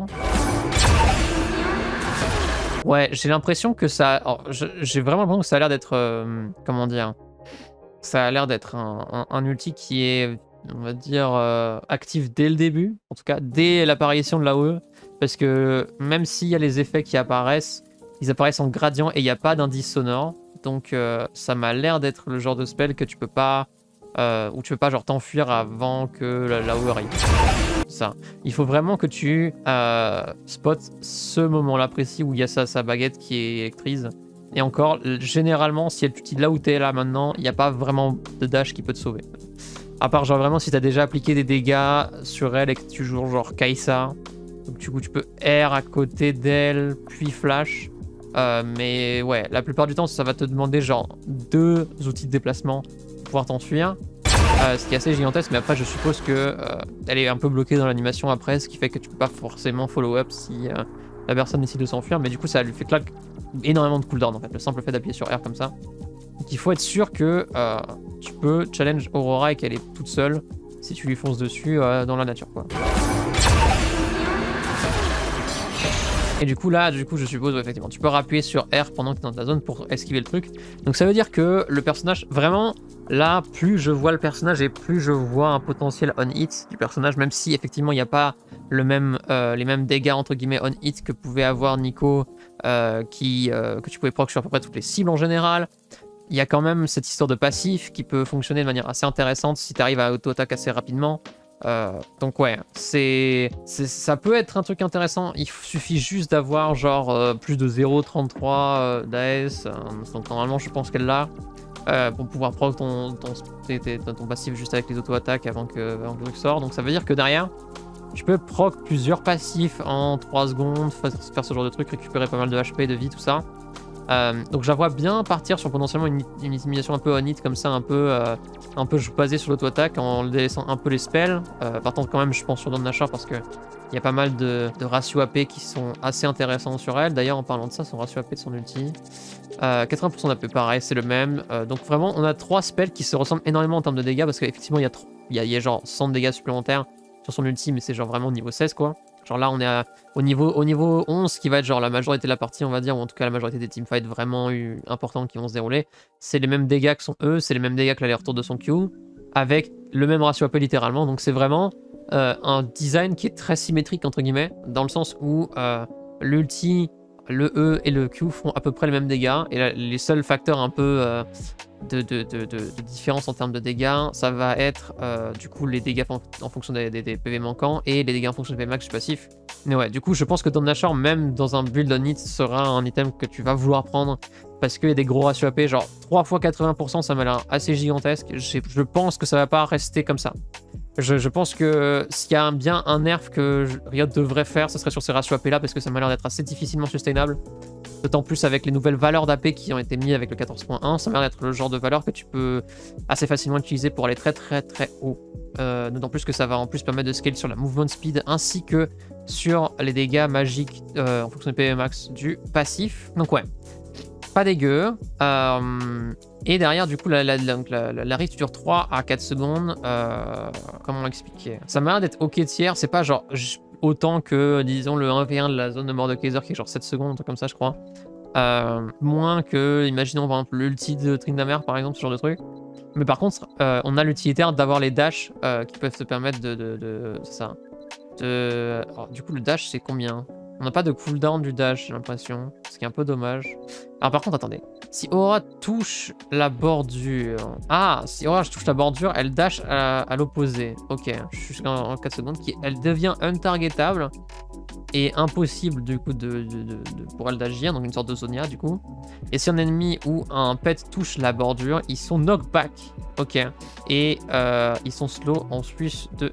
Ouais, j'ai l'impression que ça... J'ai vraiment l'impression que ça a l'air d'être... comment dire? Ça a l'air d'être un ulti qui est, on va dire, actif dès le début, en tout cas dès l'apparition de l'AOE, parce que même s'il y a les effets qui apparaissent, ils apparaissent en gradient et il n'y a pas d'indice sonore, donc ça m'a l'air d'être le genre de spell que tu peux pas, où tu peux pas genre t'enfuir avant que l'AOE arrive. Ça. Il faut vraiment que tu spots ce moment-là précis où il y a sa baguette qui électrise. Et encore, généralement, si elle t'utilise là où t'es là maintenant, il n'y a pas vraiment de dash qui peut te sauver. À part genre vraiment si t'as déjà appliqué des dégâts sur elle et que tu joues genre Kai'Sa. Donc du coup tu peux R à côté d'elle, puis flash. Mais ouais, la plupart du temps ça va te demander genre 2 outils de déplacement pour pouvoir t'enfuir. Ce qui est assez gigantesque, mais après je suppose que elle est un peu bloquée dans l'animation après, ce qui fait que tu peux pas forcément follow up si la personne décide de s'enfuir, mais du coup ça lui fait claque énormément de cooldown en fait, le simple fait d'appuyer sur R comme ça. Donc il faut être sûr que tu peux challenge Aurora et qu'elle est toute seule si tu lui fonces dessus dans la nature quoi. Et du coup là, je suppose effectivement, tu peux rappuyer sur R pendant que tu es dans ta zone pour esquiver le truc. Donc ça veut dire que le personnage, vraiment, là, plus je vois le personnage et plus je vois un potentiel on-hit du personnage, même si effectivement il n'y a pas les mêmes dégâts entre guillemets on-hit que pouvait avoir Nico, que tu pouvais proc sur à peu près toutes les cibles en général. Il y a quand même cette histoire de passif qui peut fonctionner de manière assez intéressante si tu arrives à auto-attaque assez rapidement. Donc ouais, ça peut être un truc intéressant. Il suffit juste d'avoir genre plus de 0,33 d'AS. Donc normalement je pense qu'elle l'a. Pour pouvoir proc ton passif juste avec les auto-attaques avant que le truc sorte. Donc ça veut dire que derrière, tu peux proc plusieurs passifs en 3 secondes, faire ce genre de truc, récupérer pas mal de HP, de vie, tout ça. Donc je la vois bien partir sur potentiellement une intimidation un peu on-hit comme ça, un peu basée sur l'auto-attaque en délaissant un peu les spells. Par contre quand même je pense sur Dawn Nashor parce que il y a pas mal de ratios AP qui sont assez intéressants sur elle. D'ailleurs en parlant de ça, son ratio AP de son ulti, 80% d'AP pareil, c'est le même. Donc vraiment on a 3 spells qui se ressemblent énormément en termes de dégâts parce qu'effectivement il y a genre 100 de dégâts supplémentaires sur son ulti, mais c'est genre vraiment niveau 16 quoi. Genre là on est au niveau 11 qui va être genre la majorité de la partie on va dire, ou en tout cas la majorité des teamfights vraiment importants qui vont se dérouler. C'est les mêmes dégâts que sont eux, c'est les mêmes dégâts que l'aller-retour de son Q. avec le même ratio AP littéralement. Donc c'est vraiment un design qui est très symétrique entre guillemets, dans le sens où l'ulti, le E et le Q font à peu près les mêmes dégâts, et là, les seuls facteurs un peu de différence en termes de dégâts, ça va être du coup les dégâts en fonction des PV manquants et les dégâts en fonction des PV max du passif. Mais ouais, du coup je pense que Dawn Nashor, même dans un build on it, sera un item que tu vas vouloir prendre parce qu'il y a des gros ratios AP, genre 3 fois 80%, ça m'a l'air assez gigantesque. Je pense que ça va pas rester comme ça. Je pense que s'il y a bien un nerf que Riot devrait faire, ce serait sur ces ratios AP là, parce que ça m'a l'air d'être assez difficilement sustainable. D'autant plus avec les nouvelles valeurs d'AP qui ont été mises avec le 14.1, ça m'a l'air d'être le genre de valeur que tu peux assez facilement utiliser pour aller très haut. D'autant plus que ça va en plus permettre de scale sur la movement speed ainsi que sur les dégâts magiques en fonction des PV max du passif. Donc ouais, pas dégueu. Et derrière, du coup, la rift dure 3 à 4 secondes. Comment expliquer? Ça m'a l'air d'être ok tiers. C'est pas genre autant que, disons, le 1v1 de la zone de Mordekaiser qui est genre 7 secondes, un truc comme ça, je crois. Moins que, imaginons par exemple, l'ulti de Tryndamere, par exemple, ce genre de truc. Mais par contre, on a l'utilitaire d'avoir les dashs qui peuvent te permettre c'est ça. Alors, du coup, le dash, c'est combien? On n'a pas de cooldown du dash, j'ai l'impression. Ce qui est un peu dommage. Alors par contre, attendez. Si Aura touche la bordure... Ah, si Aura touche la bordure, elle dash à l'opposé. Ok, jusqu'en 4 secondes. Elle devient untargetable et impossible du coup pour elle d'agir, donc une sorte de Zonia du coup. Et si un ennemi ou un pet touche la bordure, ils sont knockback. Ok. Et ils sont slow en plus de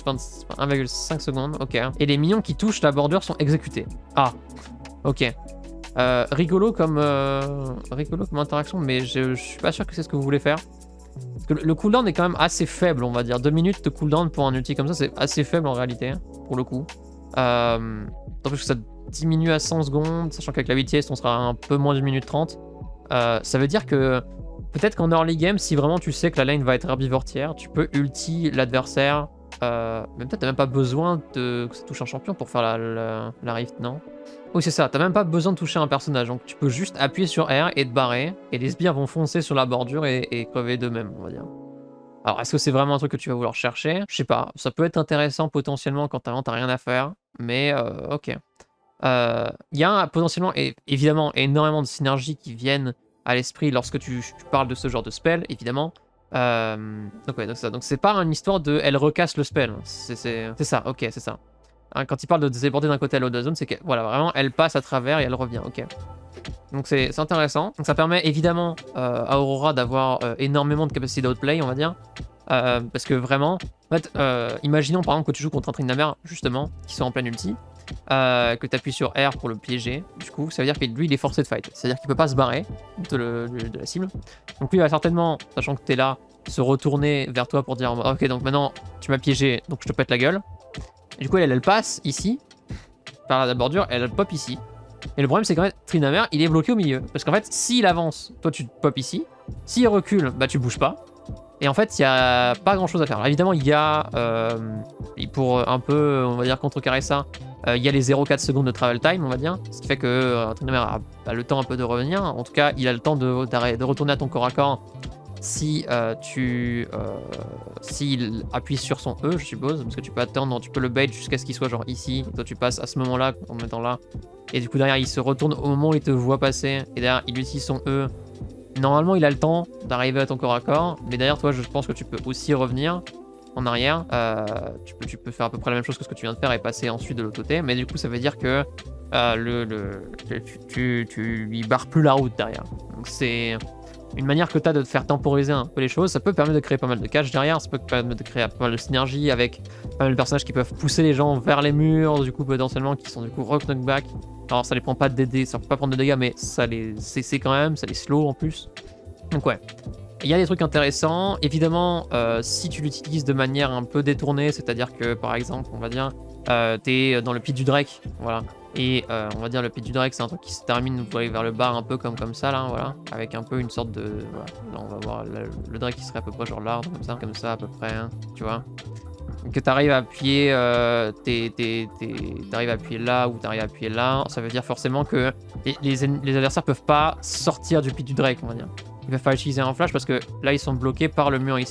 1,5 secondes. Ok. Et les minions qui touchent la bordure sont exécutés. Ah. Ok. Rigolo comme interaction, mais je suis pas sûr que c'est ce que vous voulez faire. Parce que le cooldown est quand même assez faible, on va dire. 2 minutes de cooldown pour un ulti comme ça, c'est assez faible en réalité, pour le coup. Tant plus que ça diminue à 100 secondes, sachant qu'avec la vitesse, on sera un peu moins d'une minute 30. Ça veut dire que peut-être qu'en early game, si vraiment tu sais que la lane va être herbivortière, tu peux ulti l'adversaire. Mais peut-être t'as même pas besoin que ça touche un champion pour faire la rift, non? Oui, c'est ça, t'as même pas besoin de toucher un personnage, donc tu peux juste appuyer sur R et te barrer, et les sbires vont foncer sur la bordure et crever d'eux-mêmes, on va dire. Alors, est-ce que c'est vraiment un truc que tu vas vouloir chercher? Je sais pas, ça peut être intéressant potentiellement quand t'as rien à faire, mais ok. Il y a potentiellement, évidemment, énormément de synergies qui viennent à l'esprit lorsque tu parles de ce genre de spell, évidemment. Donc ouais, donc c'est pas une histoire de elle recasse le spell, c'est ça, ok, c'est ça. Hein, quand il parle de déborder d'un côté à l'autre de la zone, c'est que voilà, vraiment elle passe à travers et elle revient, ok. Donc c'est intéressant. Donc ça permet évidemment à Aurora d'avoir énormément de capacité d'outplay, on va dire. Parce que vraiment, en fait, imaginons par exemple que tu joues contre un Tryndamere, justement, qui sont en pleine ulti, que tu appuies sur R pour le piéger. Du coup, ça veut dire que lui, il est forcé de fight. C'est-à-dire qu'il peut pas se barrer de la cible. Donc lui, il va certainement, sachant que tu es là, se retourner vers toi pour dire ok, donc maintenant tu m'as piégé, donc je te pète la gueule. Et du coup, elle passe ici, par la bordure, elle pop ici. Et le problème, c'est qu'en fait, Tryndamere, il est bloqué au milieu. Parce qu'en fait, s'il avance, toi tu te pop ici. S'il recule, bah tu bouges pas. Et en fait, il n'y a pas grand chose à faire. Alors, évidemment, il y a, pour un peu, on va dire, contrecarrer ça, il y a les 0,4 secondes de travel time, on va dire. Ce qui fait que Tryndamere a le temps un peu de revenir. En tout cas, il a le temps de retourner à ton corps à corps si s'il appuie sur son E, je suppose. Parce que tu peux attendre, tu peux le bait jusqu'à ce qu'il soit genre ici. Et toi, tu passes à ce moment-là, en me mettant là. Et du coup, derrière, il se retourne au moment où il te voit passer. Et derrière, il utilise son E. Normalement, il a le temps d'arriver à ton corps à corps. Mais d'ailleurs, toi, je pense que tu peux aussi revenir en arrière. Tu peux faire à peu près la même chose que ce que tu viens de faire et passer ensuite de l'autre côté. Mais du coup, ça veut dire que tu lui barres plus la route derrière. Donc, c'est une manière que tu as de te faire temporiser un peu les choses. Ça peut permettre de créer pas mal de catch derrière. Ça peut permettre de créer pas mal de synergie avec pas mal de personnages qui peuvent pousser les gens vers les murs, du coup, potentiellement, qui sont du coup rock knockback. Alors ça les prend pas de DD, ça peut pas prendre de dégâts, mais ça les CC quand même, ça les slow en plus. Donc ouais, il y a des trucs intéressants. Évidemment, si tu l'utilises de manière un peu détournée, c'est-à-dire que par exemple, on va dire, t'es dans le pit du Drake, voilà. Et on va dire le pit du Drake, c'est un truc qui se termine pour aller vers le bar un peu comme ça là, voilà, avec un peu une sorte de, voilà. Là on va voir le Drake qui serait à peu près genre là, comme ça à peu près, hein, tu vois. Que tu arrives à appuyer, t'arrives à appuyer là ou t'arrives à appuyer là, ça veut dire forcément que les adversaires peuvent pas sortir du pit du Drake, on va dire. Ils peuvent pas utiliser un flash parce que là ils sont bloqués par le mur ici.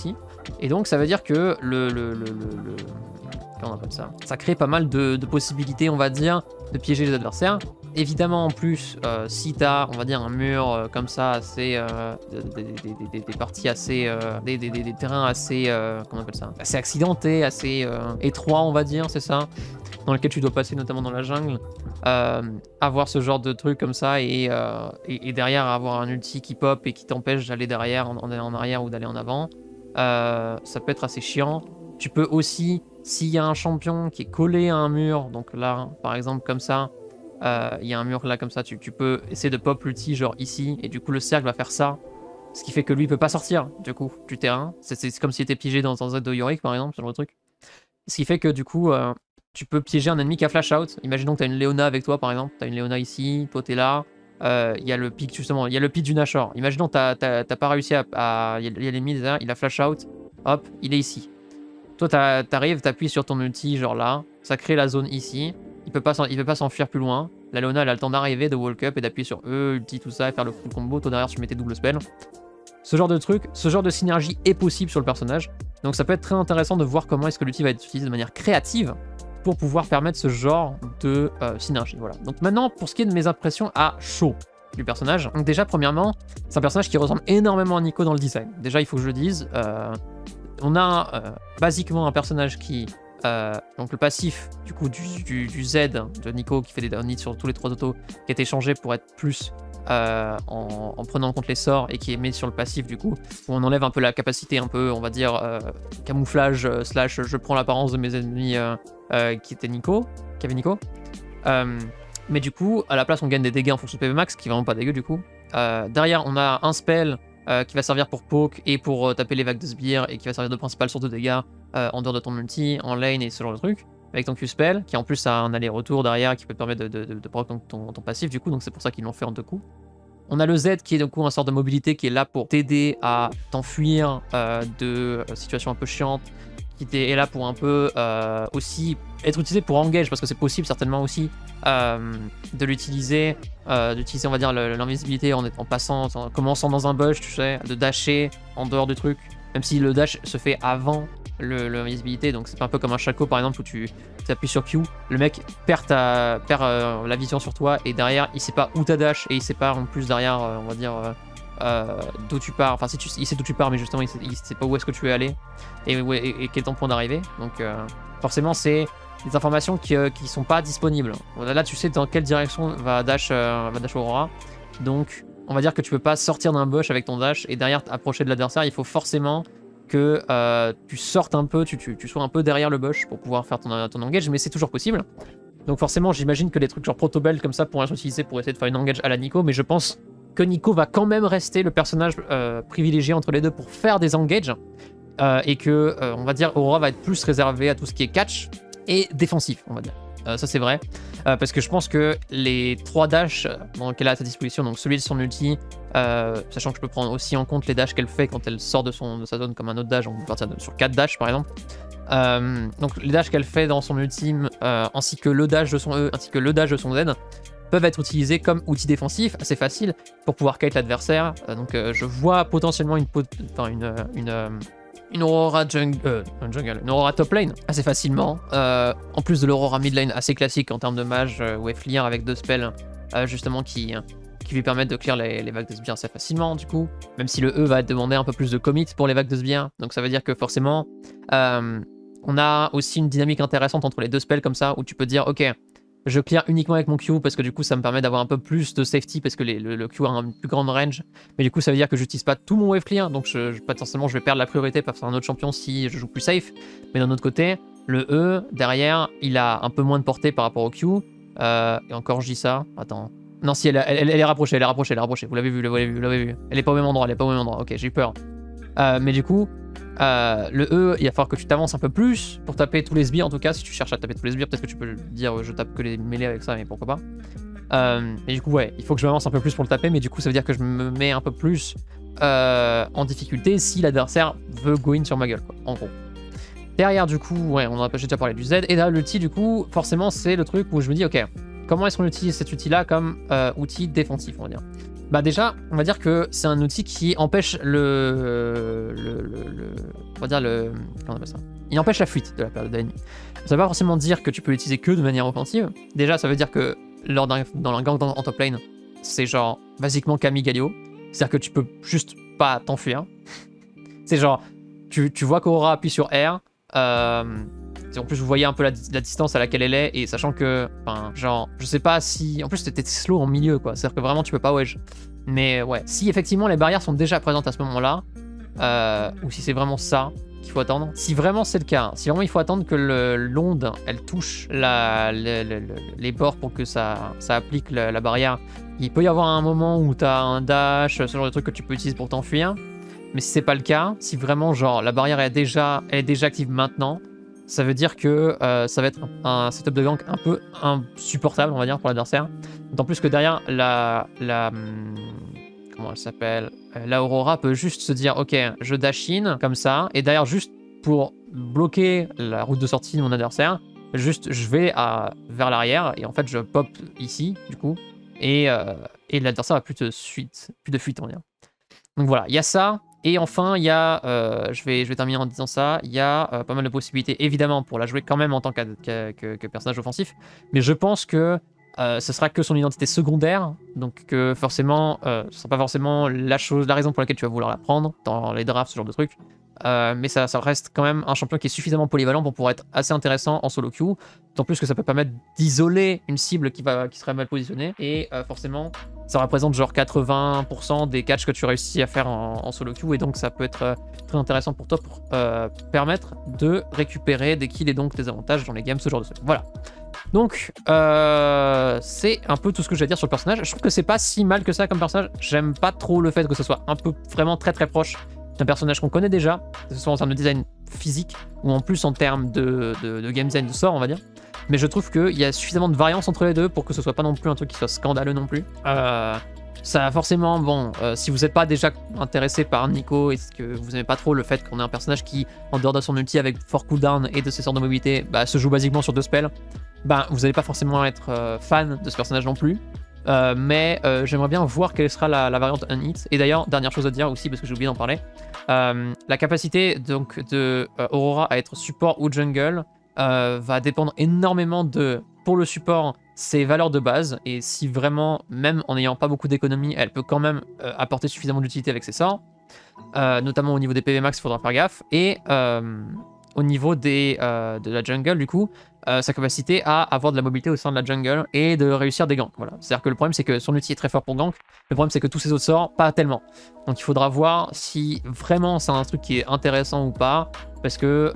Et donc ça veut dire que comment on appelle ça? Ça crée pas mal de possibilités, on va dire, de piéger les adversaires. Évidemment, en plus, si t'as, on va dire, un mur comme ça, assez, des parties assez, des terrains assez, comment on appelle ça? Assez accidentés, assez étroits, on va dire, c'est ça? Dans lequel tu dois passer, notamment dans la jungle. Avoir ce genre de truc comme ça et derrière avoir un ulti qui pop et qui t'empêche d'aller derrière, en arrière ou d'aller en avant, ça peut être assez chiant. Tu peux aussi, s'il y a un champion qui est collé à un mur, donc là, par exemple, comme ça, il y a un mur là comme ça, tu peux essayer de pop l'ulti genre ici, et du coup le cercle va faire ça, ce qui fait que lui il peut pas sortir du coup du terrain. C'est comme s'il était piégé dans un Z de Yorick par exemple, ce genre de truc. Ce qui fait que du coup tu peux piéger un ennemi qui a flash out. Imaginons que tu as une Leona avec toi par exemple, tu as une Leona ici, toi t'es là, il y a le pic justement, il y a le pic du Nashor. Imaginons que t'as pas réussi à il y a l'ennemi derrière, il a flash out, hop, il est ici. Toi t'arrives, t'appuies sur ton ulti genre là, ça crée la zone ici. Il peut pas s'enfuir plus loin. La Leona elle a le temps d'arriver, de walk up et d'appuyer sur E, ulti, tout ça et faire le full combo. Toi derrière tu mets tes double spell. Ce genre de truc, ce genre de synergie est possible sur le personnage. Donc ça peut être très intéressant de voir comment est-ce que l'ulti va être utilisé de manière créative pour pouvoir permettre ce genre de synergie. Voilà. Donc maintenant pour ce qui est de mes impressions à chaud du personnage. Donc déjà premièrement, c'est un personnage qui ressemble énormément à Nico dans le design. Déjà il faut que je le dise. On a basiquement un personnage qui... donc le passif du coup du Z de Nico qui fait des down hits sur tous les 3 autos qui a été changé pour être plus en prenant en compte les sorts et qui est mis sur le passif du coup où on enlève un peu la capacité un peu on va dire camouflage slash je prends l'apparence de mes ennemis qui avait Nico. Mais du coup à la place on gagne des dégâts en fonction de PV max qui est vraiment pas dégueu du coup. Derrière on a un spell qui va servir pour poke et pour taper les vagues de sbire et qui va servir de principale source de dégâts en dehors de ton ulti, en lane et ce genre de truc, avec ton Q-spell, qui en plus a un aller-retour derrière qui peut te permettre de proc ton passif du coup, donc c'est pour ça qu'ils l'ont fait en 2 coups. On a le Z qui est du coup un sort de mobilité qui est là pour t'aider à t'enfuir de situations un peu chiantes, qui est là pour un peu aussi être utilisé pour engage, parce que c'est possible certainement aussi de l'utiliser, d'utiliser on va dire l'invisibilité en passant, en commençant dans un bush, tu sais, de dasher en dehors du truc, même si le dash se fait avant l'invisibilité, donc c'est un peu comme un Shaco par exemple où tu appuies sur Q, le mec perd la vision sur toi et derrière il sait pas où t'as dash et il sait pas en plus derrière on va dire d'où tu pars, enfin il sait d'où tu pars mais justement il sait pas où est-ce que tu veux aller et quel est ton point d'arrivée, donc forcément c'est des informations qui sont pas disponibles. Là tu sais dans quelle direction va dash Aurora, donc on va dire que tu peux pas sortir d'un bush avec ton dash et derrière approcher de l'adversaire, il faut forcément que tu sortes un peu, tu sois un peu derrière le bush pour pouvoir faire ton engage, mais c'est toujours possible. Donc forcément j'imagine que des trucs genre proto-belt comme ça pourraient être utilisés pour essayer de faire une engage à la Nico, mais je pense que Nico va quand même rester le personnage privilégié entre les deux pour faire des engages, et que on va dire Aurora va être plus réservé à tout ce qui est catch et défensif, on va dire. Ça c'est vrai, parce que je pense que les 3 dashs qu'elle a à sa disposition, donc celui de son ulti, sachant que je peux prendre aussi en compte les dashs qu'elle fait quand elle sort de sa zone comme un autre dash, on peut partir sur 4 dashs par exemple. Donc les dashs qu'elle fait dans son ultime, ainsi que le dash de son E, ainsi que le dash de son Z, peuvent être utilisés comme outil défensif assez facile pour pouvoir kite l'adversaire. Donc je vois potentiellement une Aurora une Aurora top lane assez facilement, en plus de l'Aurora mid lane assez classique en termes de mage ou clear avec 2 spells justement qui lui permettent de clear les vagues de sbire assez facilement du coup, même si le E va demander un peu plus de commit pour les vagues de sbire, donc ça veut dire que forcément on a aussi une dynamique intéressante entre les 2 spells comme ça où tu peux dire ok, je clear uniquement avec mon Q parce que du coup ça me permet d'avoir un peu plus de safety parce que le Q a une plus grande range, mais du coup ça veut dire que j'utilise pas tout mon wave clear, donc potentiellement je vais perdre la priorité par faire un autre champion si je joue plus safe, mais d'un autre côté le E derrière il a un peu moins de portée par rapport au Q, et encore je dis ça, attends, non si elle est rapprochée, vous l'avez vu, elle est pas au même endroit, ok j'ai eu peur, mais du coup le E, il va falloir que tu t'avances un peu plus pour taper tous les sbires. En tout cas, si tu cherches à taper tous les sbires, peut-être que tu peux dire je tape que les mêlées avec ça, mais pourquoi pas. Mais du coup, ouais, il faut que je m'avance un peu plus pour le taper, mais du coup, ça veut dire que je me mets un peu plus en difficulté si l'adversaire veut go in sur ma gueule, quoi, en gros. Derrière, du coup, ouais, j'ai déjà parlé du Z. Et là, l'ulti, du coup, forcément, c'est le truc où je me dis, ok, comment est-ce qu'on utilise cet outil-là comme outil défensif, on va dire. Bah déjà, on va dire que c'est un outil qui empêche on va dire comment on appelle ça? Il empêche la fuite de la période de l'ennemi. Ça veut pas forcément dire que tu peux l'utiliser que de manière offensive. Déjà, ça veut dire que dans un gang en top lane, c'est genre basiquement Camille Galio. C'est-à-dire que tu peux juste pas t'enfuir. C'est genre, tu vois qu'Aurora appuie sur R. En plus, vous voyez un peu la distance à laquelle elle est, et sachant que, enfin, genre, je sais pas si... En plus, t'étais slow en milieu, quoi. C'est-à-dire que vraiment, tu peux pas wedge. Mais ouais, si effectivement les barrières sont déjà présentes à ce moment-là, ou si c'est vraiment ça qu'il faut attendre. Si vraiment c'est le cas, si vraiment il faut attendre que l'onde, elle touche les bords pour que ça applique la barrière, il peut y avoir un moment où t'as un dash, ce genre de truc que tu peux utiliser pour t'enfuir. Mais si c'est pas le cas, si vraiment, genre, la barrière est déjà active maintenant, ça veut dire que ça va être un setup de gank un peu insupportable, on va dire, pour l'adversaire. D'autant plus que derrière, comment elle s'appelle, la Aurora peut juste se dire, ok, je dash in, comme ça, et derrière, juste pour bloquer la route de sortie de mon adversaire, juste, je vais vers l'arrière, et en fait, je pop ici, du coup, et l'adversaire a plus de fuite, on va dire. Donc voilà, il y a ça. Et enfin, il y a, je vais terminer en disant ça, il y a pas mal de possibilités, évidemment, pour la jouer quand même en tant que personnage offensif. Mais je pense que ce sera que son identité secondaire, donc que forcément, ce sera pas forcément la raison pour laquelle tu vas vouloir la prendre dans les drafts, ce genre de truc. Mais ça reste quand même un champion qui est suffisamment polyvalent pour pouvoir être assez intéressant en solo queue. D'autant plus que ça peut permettre d'isoler une cible qui serait mal positionnée. Et forcément, ça représente genre 80% des catchs que tu réussis à faire en solo queue. Et donc ça peut être très intéressant pour toi pour permettre de récupérer des kills et donc des avantages dans les games, ce genre de truc. Voilà. Donc, c'est un peu tout ce que j'ai à dire sur le personnage. Je trouve que c'est pas si mal que ça comme personnage. J'aime pas trop le fait que ce soit un peu vraiment très très proche d'un personnage qu'on connaît déjà, que ce soit en termes de design physique ou en plus en termes de game design de sort, on va dire. Mais je trouve qu'il y a suffisamment de variance entre les deux pour que ce soit pas non plus un truc qui soit scandaleux non plus. Ça forcément, bon, si vous n'êtes pas déjà intéressé par Nico et que vous n'aimez pas trop le fait qu'on ait un personnage qui, en dehors de son ulti avec fort cooldown et de ses sorts de mobilité, bah, se joue basiquement sur 2 spells, bah, vous n'allez pas forcément être fan de ce personnage non plus. Mais j'aimerais bien voir quelle sera la variante Unhit. Et d'ailleurs, dernière chose à dire aussi, parce que j'ai oublié d'en parler, la capacité donc de Aurora à être support ou jungle va dépendre énormément de, pour le support, ses valeurs de base. Et si vraiment, même en n'ayant pas beaucoup d'économie, elle peut quand même apporter suffisamment d'utilité avec ses sorts, notamment au niveau des PV max, il faudra faire gaffe. Et au niveau de la jungle, du coup, sa capacité à avoir de la mobilité au sein de la jungle et de réussir des ganks. Voilà. C'est-à-dire que le problème, c'est que son outil est très fort pour gank. Le problème, c'est que tous ses autres sorts, pas tellement. Donc il faudra voir si vraiment c'est un truc qui est intéressant ou pas. Parce que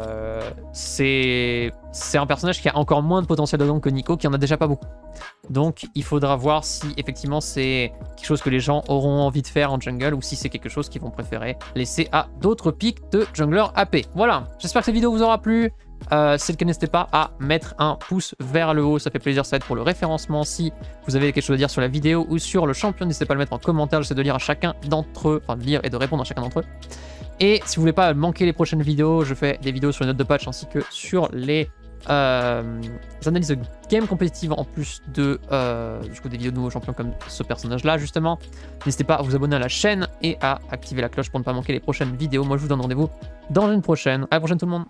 c'est un personnage qui a encore moins de potentiel de gank que Nico, qui en a déjà pas beaucoup. Donc il faudra voir si effectivement c'est quelque chose que les gens auront envie de faire en jungle ou si c'est quelque chose qu'ils vont préférer laisser à d'autres picks de jungler AP. Voilà, j'espère que cette vidéo vous aura plu. Si c'est le cas, n'hésitez pas à mettre un pouce vers le haut, ça fait plaisir, ça aide pour le référencement. Si vous avez quelque chose à dire sur la vidéo ou sur le champion, n'hésitez pas à le mettre en commentaire, j'essaie de lire à chacun d'entre eux, enfin de lire et de répondre à chacun d'entre eux. Et si vous voulez pas manquer les prochaines vidéos, je fais des vidéos sur les notes de patch ainsi que sur les analyses de game compétitive en plus de du coup des vidéos de nouveaux champions comme ce personnage là justement. N'hésitez pas à vous abonner à la chaîne et à activer la cloche pour ne pas manquer les prochaines vidéos. Moi je vous donne rendez-vous dans une prochaine. À la prochaine tout le monde.